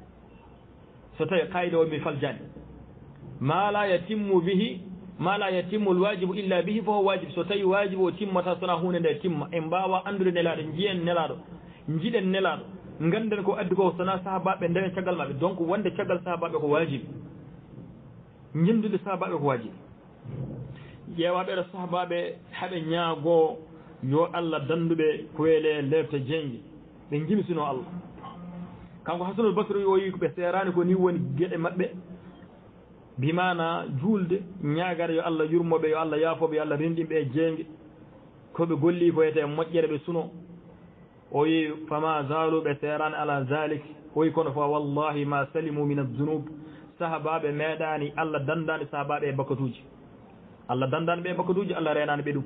so tawi kayida o mi faljani ma la yatimmu bihi ma la yatimmu lwajibu illa bihi fo wajibu so tawi wajibu o timmata sona hunde nde timma en mbawa andude nelaɗo jiyen nelaɗo jiɗen nelaɗo ganden ko addi ko sona sahabaɓe ndewen caggal maɓe donc wonde caggal sahabaɓe ko wajibi ñemdude sahabaɓe ko wajibi ƴeewa ɓeɗo sahabaɓe haɓe ñaago yo allah danduɓe koyle lefte jengue ɓe jimsino allah kanko hasanul basri o wi ko ɓe serani ko ni woni gueɗe mabɓe bimana julde ñagara yo allah yurmoɓe yo allah yaafoɓe yo allah rendiɓe e jengue koɓe golli ko yete moƴƴere ɓe suno o wi fama zaluɓe serani ala zalik o wi kono fo wallahi ma salimu min adunub sahabaɓe meeɗani allah dandani sahabaɓe e bakkatuji allah dandani ɓe e bakkatuji allah renani ɓe ɗum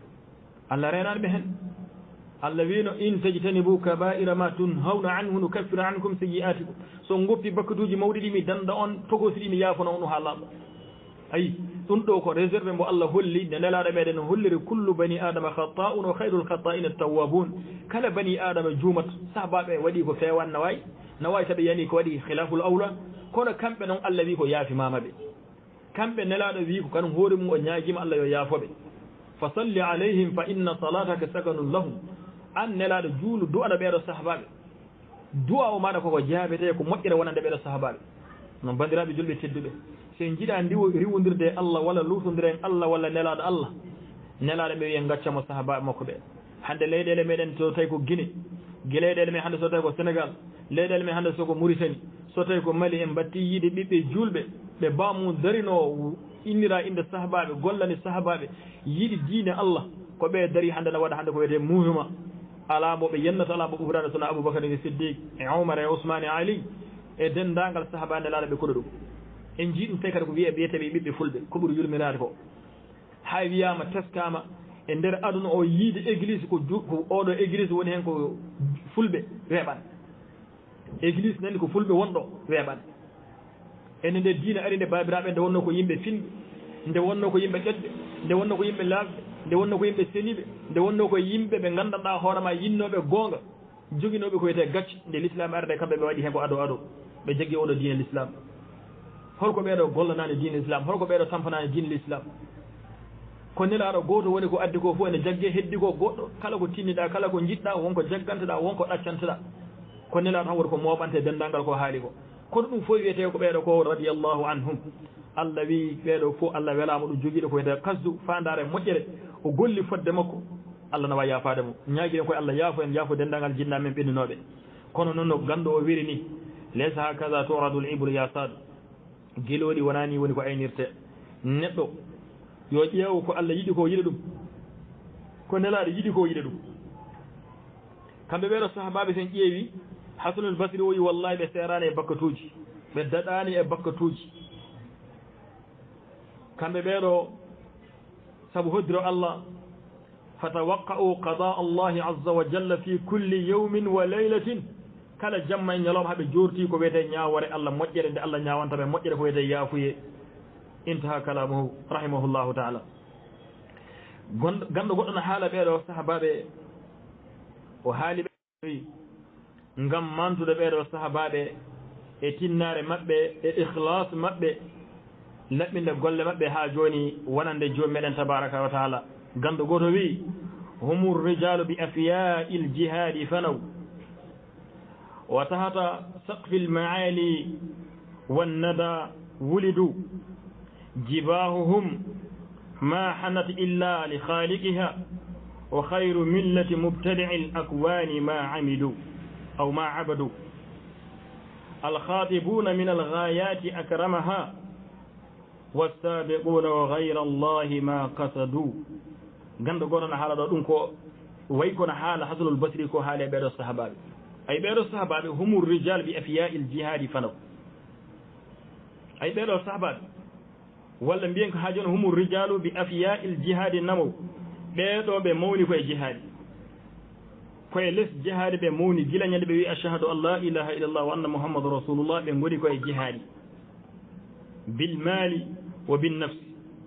allah renani ɓe hen allah wino in tajtanibu kaba'ira ma tunhawna anhu nukaffiru ankum sayyi'atikum so goppi bakkatuji mawɗi ɗi mi danda on togosiɗi mi yaafana on ha laaɓa ayi ɗum ɗo ko réservé mbo allah holli nde nelaɗo meɗen holliri kullu bani adama khata'un wa khayrul khata'ina tawwabun kala bani adama juumat sahabaɓe waɗi ko fewan na wawi taɓe yani ko waɗi khilaful awla kono kamɓe noon allah wi ko yaafimamaɓe kamɓe nelaɗo wi ko kañum hoore mum o ñaguima allah yo yaafoɓe fa salli alayhim fa inna salataka sakanun lahum an nelaɗo juulu du'ana ɓeeɗo sahabaɓe du'a o maɗa koko jaabete ko moƴƴere wonande ɓeeɗo sahabaɓe noon bandiraɓe julɓe tedduɓe so en jiiɗa riwodirde e allah walla lutodira en allah walla nelaɗo allah nelaɗo ɓe wiyen gaccamo sahabaɓe makko ɓe hande leyɗele meɗen so tawi ko Guinée leyɗele men hande so tawi ko Sénégal leyɗele men hande soko Mauritanie so tawi ko Mali en batti yiide ɓiɓɓe julɓe ɓe bamum darino innira inde sahabaɓe gollani sahabaɓe yiɗi diine allah ko ɓe dari hande ne waɗa hande ko wiyete mouvement ala mo ɓe yennata ala mo ɓufrade sona Aboubacar ni Siddiq e Oumar e Ousmane e Ali e dendagal sahaba nelaɗo ɓe koɗo ɗum en jii ɗum tawi kadi ko wiyeteɓe ɓiɓɓe fulɓe ko ɓuuri yulmirade ko hay wiyama teskama e nder aduna o yiide église ko oɗo église woni hen ko fulɓe weeɓan église nani ko fulɓe wonɗo weeɓan ene nde diina ari nde babiraɓe nde wonno ko yimɓe finɓe nde wonno ko yimɓe ƴoƴɓe nde wonno ko yimɓe laaɓɓe nde wonno ko yimɓe seniɓe nde wonno ko yimɓe ɓe gandanɗa hoorema yinnoɓe goonga joguinoɓe ko wiyete gacce nde l'islam arde kamɓe ɓe waɗi hen ko ado ɓe jaggi oɗo diine l'islam holko ɓeeɗo gollanani diine l'islam holko ɓeeɗo tampanani diine l'islam ko nelaɗo goto woni ko addi ko fof ene jaggue heddi ko goɗɗo kala ko tinniɗa kala ko jiɗɗa wonko jagganteɗa wonko ɗaccanteɗa ko nelaɗo tan woni ko moɓante dendagal ko haali ko kono ɗum fof wiyete ko ɓeeɗo ko radiyallahu anhum allah wi ɓeeɗo fof allah welama ɗum joguiɗo ko wiyete kasdu fandare moƴƴere o golli fodde makko allah nawa yaafade mo ñaguiɗen koye allah yaafo en yaafo dendagal jinnaɓe men ɓenninoɓe kono noon no gandu o wiri ni laysa hakaza turadul ibru ya sad gueloɗi wonani woni ko aynirte neɗɗo yo ƴeewo ko allah yiɗi ko yiɗa ɗum ko nelaɗo yiɗi ko yiɗa ɗum kamɓe ɓeeɗo sahabaɓe sen ƴeewi hasanul basri o wi wallahi ɓe serani e bakkatuji ɓe daɗani e bakkatuji kamɓe ɓeeɗo saabu hoddiro allah fatawaqqa'u qada allahi azza wa jalla fi kulli yawmin wa laylatin kala jamma e ñalawma haɓe jorti ko wiyete ñawore allah moƴƴere nde allah ñawantaɓe moƴƴere ko wiyete yaafuye intaha kalamuhu rahimahullahu taala ganɗo goɗɗo no haala ɓeeɗo sahabaɓe o haali ɓe ngam mantude ɓeeɗo sahabaɓe e tinnare maɓɓe e ikhlas maɓɓe laɓɓinde golle maɓɓe ha joni wonande joom meɗen tabaraka wa taala ganɗo goto wi humu rijalu bi afiyai l jihadi fanaw وتحت سقف المعالي والندى ولدوا جباههم ما حنت إلا لخالقها وخير ملة مبتدع الأكوان ما عملوا أو ما عبدوا الخاطبون من الغايات أكرمها والسابقون وغير الله ما قصدوا غند غورنا حالا دون كو ويكون حال حسن البصري كو حال بيد الصحابه أي بيد الصحابة هم الرجال بأفياء الجهاد فنو أي بيد الصحابة ولا بينك حاجون هم الرجال بأفياء الجهاد نمو بيدو بموني كوي جهاد كوي لس جهاد بموني جلا يدبي أشهد الله إله إلا الله وأن محمد رسول الله بموني كوي جهاد بالمال وبالنفس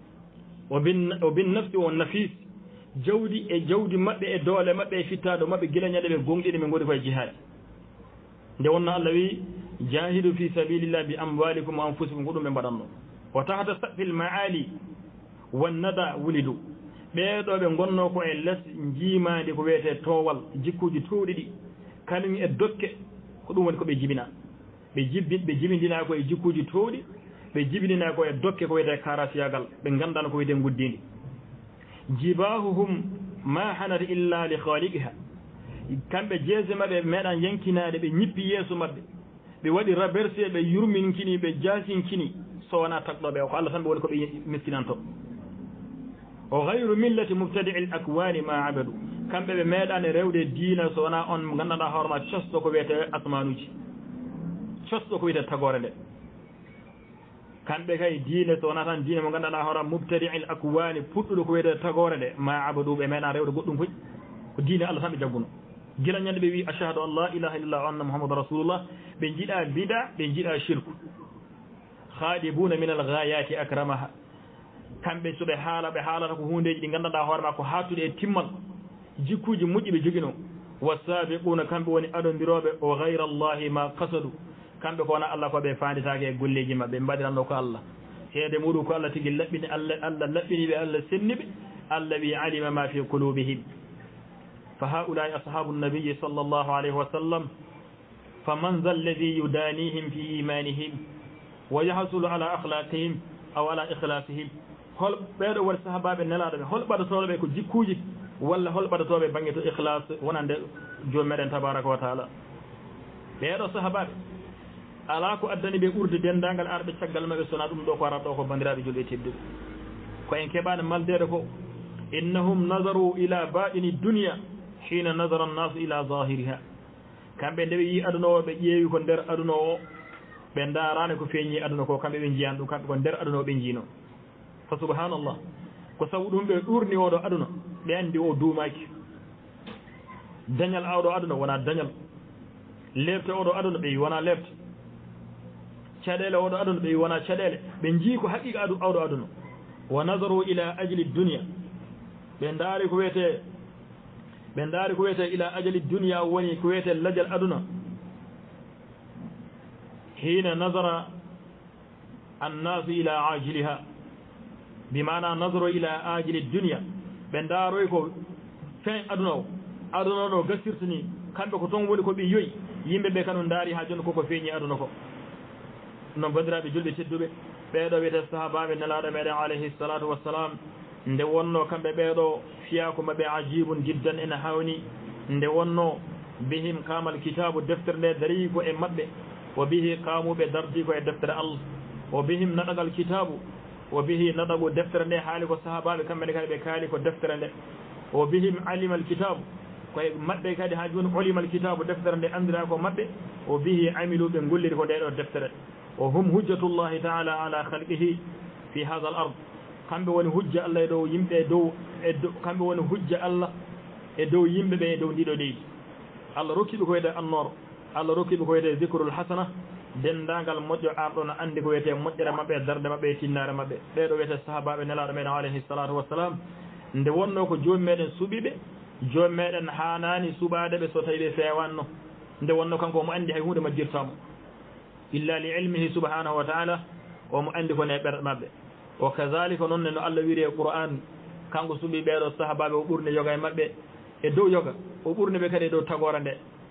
وبالنفس والنفيس جودي مبه دولة مبه فتادو مبه جلا يدبي غونغي من غوري كوي جهاد nde wonna Allah wi jahidu fi sabilillah bi amwalikum wa anfusikum ko ɗum ɓe mbaɗanno wa tahta saqfil maali wan nada wulidu ɓeeɗo ɓe gonno ko e less jiimade ko wiyete towal jikkuji towɗi ɗi kañum e dokke ko ɗum woni ko ɓe jibina ɓe jibidina ko e jikkuji towɗi ɓe jibinina ko e dokke ko wiyete karasiyagal ɓe gandano ko wiyete guddindi jibahuhum ma hanat illa li khaliqiha kamɓe jeese maɓɓe meeɗan yankinade ɓe ñippi yeeso maɓɓe ɓe waɗi raberse ɓe yurminkini ɓe jasinkini so wona tagɗoɓe ko Allah tan ɓe woni koɓe miskinanto o gayru millati mubtadi l akwani ma abadu kamɓe ɓe meeɗani rewde diina so wona on gandanɗa hoorema costo ko wiyete asmanuji costo ko wiyete tagore nde kamɓe kay diine so wona tan diine mo gandanɗa hoorema mubtadi l akwani puɗɗuɗo ko wiyete tagore nde ma abadu ɓe meeɗa rewde goɗɗum koy ko diine Allah tan ɓe jagguno gila ñande ɓe wi ashhadu an la ilaha illallah wa anna muhammadou rasulullah ɓe jiiɗa bida ɓe jiiɗa shirku khadibuna min al ghayati akramaha kamɓe so ɓe haala ɓe haalata ko hundeji ɗi gandanɗa hoorema ko hattude e timmal jikkuji moƴƴi ɓe jogino wasabiquna kamɓe woni aɗodiroɓe o gayra allahi ma kasadu kamɓe ko wona Allah ko ɓe fanditake e golleji mabɓe ɓe mbaɗiranno ko Allah seede muɗum ko Allah tigui laɓɓini Allah laɓɓiniɓe Allah senniɓe Allah wi alima ma fi qulubihim فهؤلاء أصحاب النبي صلى الله عليه وسلم فمن ذا الذي يدانيهم في إيمانهم ويحصل على أخلاقهم أو على إخلاصهم هل بيرو والصحابة نلادم هل بعد طلبة كجيكوجي ولا هل بعد طلبة بنيت إخلاص ونند جمرن تبارك وتعالى بيرو الصحابة alaako addani ɓe urde dendagal arɓe caggal maɓe sona ɗum ɗo ko arata ɗo ko bandiraɓe julɓe tedduɓe ko en keɓani maldede ko innahum nazaru ila baɗini dunia hina nadara annasu ila zahiriha kamɓe nde ɓe yi aduna o ɓe ƴeewi ko nder aduna o ɓe darani ko feeñi aduna ko kamɓe ɓe jiyan ɗum kamɓe ko nder aduna o ɓe jiino fa subhanallah ko sabu ɗum ɓe ɗurni oɗo aduna ɓe andi o duumaki dañal awɗo aduna wona dañal lebte oɗo aduna ɓe wona lebte caɗele oɗo aduna ɓe wona caɗele ɓe jii ko haqiqa awɗo aduna wa nazaru ila ajli dunia ɓe daari ko wiyete ila ajali dunia woni ko wiyete lajal aduna hina nazara annasu ila ajiliha bimana nazaru ila ajili dunia ɓe daaroy ko fin aduna o aduna ɗo gasirtani kamɓe ko toon woni ko ɓe yoyi yimɓeɓe kano daari ha joni koko feeñi aduna ko noon bandiraɓe julɓe tedduɓe ɓeeɗo wiyete sahabaɓe nelaɗo meɗen alayhi salatu wassalam nde wonno kamɓe ɓeeɗo fiyako maɓe ajibun jiddan ene hawni nde wonno bihim kamal kitabu deftere nde dari ko e maɓɓe wo bihi kamuɓe dardi ko e deftere Allah wo bihim naɗagal kitabu wo bihi naɗagu deftere nde haali ko sahabaɓe kamɓene kadi ɓe kaali ko deftere nde wo bihim alimal kitabu koye maɓɓe kadi ha joni olimal kitabu deftere nde andira ko maɓɓe wo bihi amilu ɓe golliri ko ndeɗo deftere wo hum hujjatullahi taala ala halqihi fi hada al ard kamɓe woni hujja Allah e dow yimɓe kamɓe woni hujja Allah e dow yimɓe ɓe e dow ndiɗo leydi Allah rokkiɓe ko wiyete annor Allah rokkiɓe ko wiyete zicrul hasana dendagal moƴƴo arɗo no andi ko wiyete moƴƴere maɓɓe e darde maɓɓe e tinnare maɓɓe ɓeɗo wiyete sahabaɓe nelaɗo meɗen alayhi salatu wassalam nde wonno ko joomi meɗen suuɓiɓe joomi meɗen hanani suɓadeɓe so tawi ɓe fewanno nde wonno kanko omo andi hay hunde majjirtamo illa li ilmihi subhanahu wa taala omo andi kone ɓerɗe maɓɓe wa kadhalika noon ne no Allah wiri e Qur'an kanko suɓi ɓeeɗo sahabaɓe o ɓurni yoga e maɓɓe e dow yoga o ɓurni ɓe kadi e dow tagore nde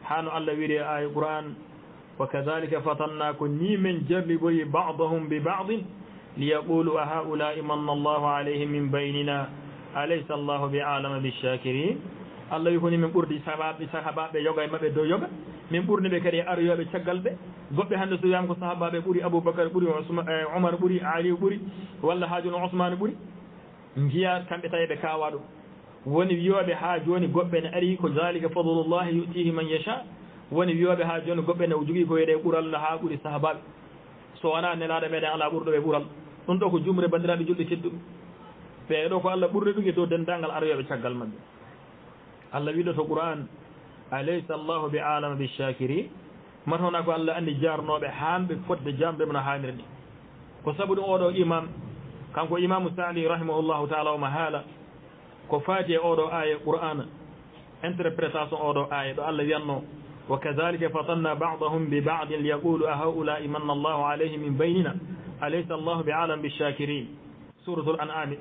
hano Allah wiiri aya Qur'an wa kadhalika fatanna ko ni men jarriboyi ba'dahum bi ba'd liyaqulu a haula'i manna Allahu alayhim min baynina alaysa Allahu bi'alama bishakirin Allah wi ko ni min ɓurdi sahabaɓe yoga e maɓe dow yoga min ɓurni ɓe kadi aroyoɓe caggal ɓe goɓɓe hannde so wiyama ko sahabaɓe ɓuuri Aboubacar ɓuuri Oumar ɓuuri Ali ɓuuri walla ha joni Ousmane ɓuuri jiya kamɓe tawi ɓe kawa ɗum woni wiyoɓe ha joni goɓɓe ne ari ko zalika fadlullahi yutihi man yasha woni wiyoɓe ha joni goɓɓe ne jogui ko wiyete ɓural ha ɓuuri sahabaɓe so wona nelaɗo meɗen ala ɓurɗo ɓe ɓural ɗum ɗo ko jumre bandiraɓe julɗe tedduɓe ɓeɗo ko Allah ɓurɗe ɗum e dow dendagal aroyoɓe caggal maɓɓe Allah wiɗo to Qur'an alaysa Allahu bi alama bishakirin matona ko Allah andi jarnoɓe hamɓe fodde jamɓe no hanniri ni ko sabu ɗum oɗo imam kanko imamu Sa'di rahimahullahu taala oma haala ko faati e oɗo aya Qur'an interprétation oɗo aya ɗo Allah wiyanno wa kadhalika fatanna ba'dahum bi ba'd liyaqulu a haula'i manna Allahu alayhim min baynina alaysa Allahu bi alama bishakirin suratul an'am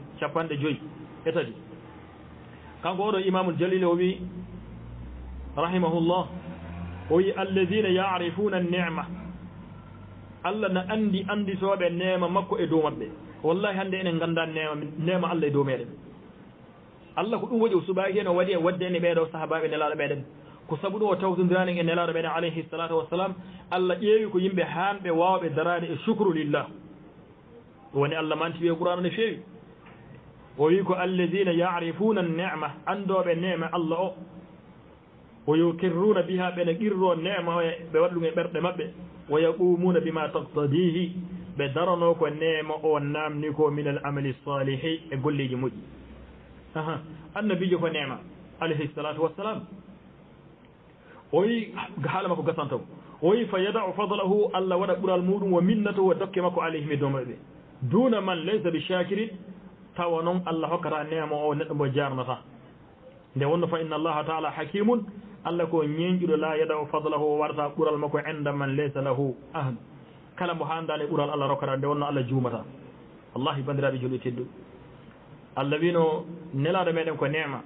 55 kanko oɗo imamul jalil o wi rahimahullah o wi alladina yarifuna an-ni'ma Allah na anditoɓe nema makko e dow maɓɓe wallahi hande enen ganda nema Allah e dow meɗen Allah ko ɗum waɗi o subaki hen o waɗi e wadde ene ɓeɗo sahabaɓe nelaɗo ɓeɗen ko sabu ɗum o tawtodirani e nelaɗo ɓeɗen alayhi salatu wassalam Allah ƴeewi ko yimɓe hanɓe wawɓe darade e shukru lillah woni Allah manti wiye Qur'an ne feewi o wi ko alladina yarifuna an-ni'ma andoɓe nema Allah o o yukirruna biha ɓene qirro nema o ɓe waɗa ɗum e ɓerɗe maɓɓe wa yaqumuna bima taqtadihi ɓe darano ko nema o namni ko min al amali salihi e golleji moƴƴi annabijo ko nema alayhi salatu wassalam o wi haala makko gasantaw o wi fa yada'u fadlahu Allah waɗa ɓural muɗum wa minnatahu wa dokke makko alayhim e dow maɓɓe duna man laysa bi shakirin tawa noon Allah hokkata nema o neɗɗo mo jarnata nde wonno fa inna allaha taala hakimun Allah ko ñeñƴuɗo la yada'u fadlahu o warata ɓural makko enda man laysa lahu ahd kala mo handani ɓural Allah rokkata nde wonno Allah juumata wallahi bandiraɓe julɓe tedduɓe Allah wino nelaɗo meɗen ko nema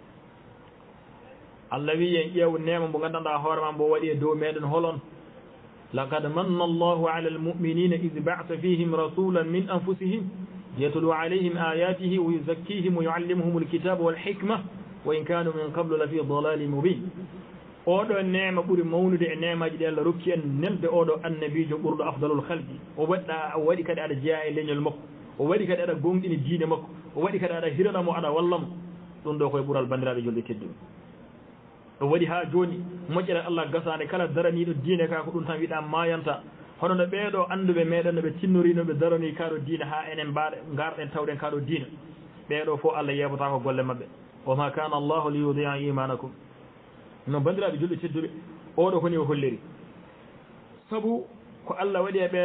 Allah wi en ƴeew nema mo gandanɗa hoore ma mbo waɗi e dow meɗen holon laqad manna Allahu ala almu'minina id ba'atha fihim rasulan min anfusihim يتلو عليهم آياته ويزكيهم ويعلمهم الكتاب والحكمة وإن كانوا من قبل لفي ضلال مبين أودو النعمة بوري مولد النعمة جدال ركي أن نلد أودو النبي جبرد أفضل الخلق وبدأ أولي كده على جاء لين المك وولي كده على قوم دين الدين مك وولي كده على هرنا معنا والله تندو خوي بورا البندرة بجل تدو وولي ها جوني مجرى الله قصاني كلا درني الدين كاكدون تنبيد ما ينتا hono no ɓeeɗo annduɓe meɗen no ɓe tinnorino ɓe darani kaɗo diina ha enen mbaɗe garɗen tawɗen kaɗo diina ɓeeɗo fof Allah yeɓata ko golle maɓɓe wa ma kana Allahu li yudi'a imanakum no bandiraɓe julɓe tedduɓe oɗo koni o holliri sabu ko Allah waɗi e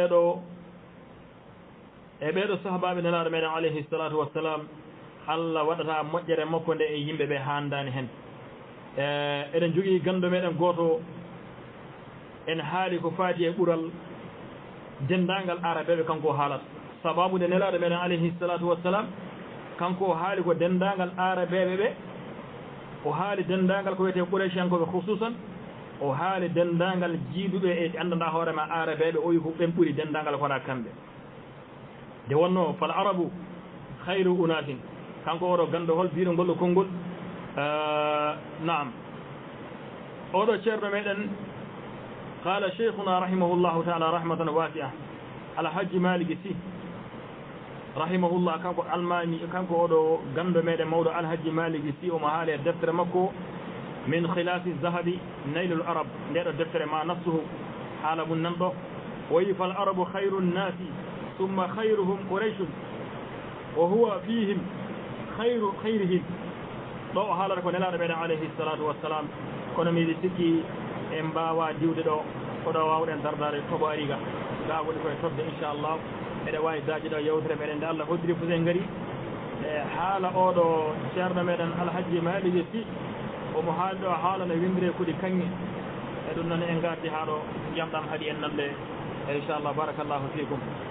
ɓeeɗo sahabaɓe nelaɗo meɗen alayhi salatu wassalam Allah waɗata moƴƴere makko nde e yimɓe ɓe handani hen eɗen jogui gando meɗen goto en haali ko faati e ɓural dendagal arabeɓe kanko haalata sababude nelaɗo meɗen alayhi salatu wassalam kanko haali ko dendagal arabeɓe ɓe o haali dendagal ko wiyete Quraysiyankoɓe khususan o haali dendagal jiiduɓe e andanɗa hoorema arabeɓe o wi ko ɓen ɓuuri dendagal kona kamɓe nde wonno fal arabu khayru unasin kanko oɗo gando hol biɗo ngolɗo konngol naam oɗo ceerno meɗen قال شيخنا رحمه الله تعالى رحمة واسعة على حج مالك سي رحمه الله كانكو الماني كانكو اودو غاندو ميدe مودو الحج مالك سي وما حالي دفتر مكو من خلاف الذهب نيل العرب ندو دفتر ما نفسه حال من نندو ويف العرب خير الناس ثم خيرهم قريش وهو فيهم خيرهم دو حال ركو نلا بين عليه الصلاه والسلام kono mi sikki en mbawa diwde ɗo koɗo wawɗen dardare toɓo ariga ga woni koye tobde inchallah eɗe wawi daji ɗo yewtere meɗen nde Allah hoddiri fof en gaari e haala oɗo ceerno meɗen alhaji maliki si omo haali ɗo haala no windire kuɗi kanŋe e ɗum noon en gardi ha ɗo jamɗam haadi en nande e inchallah barakallahu fikum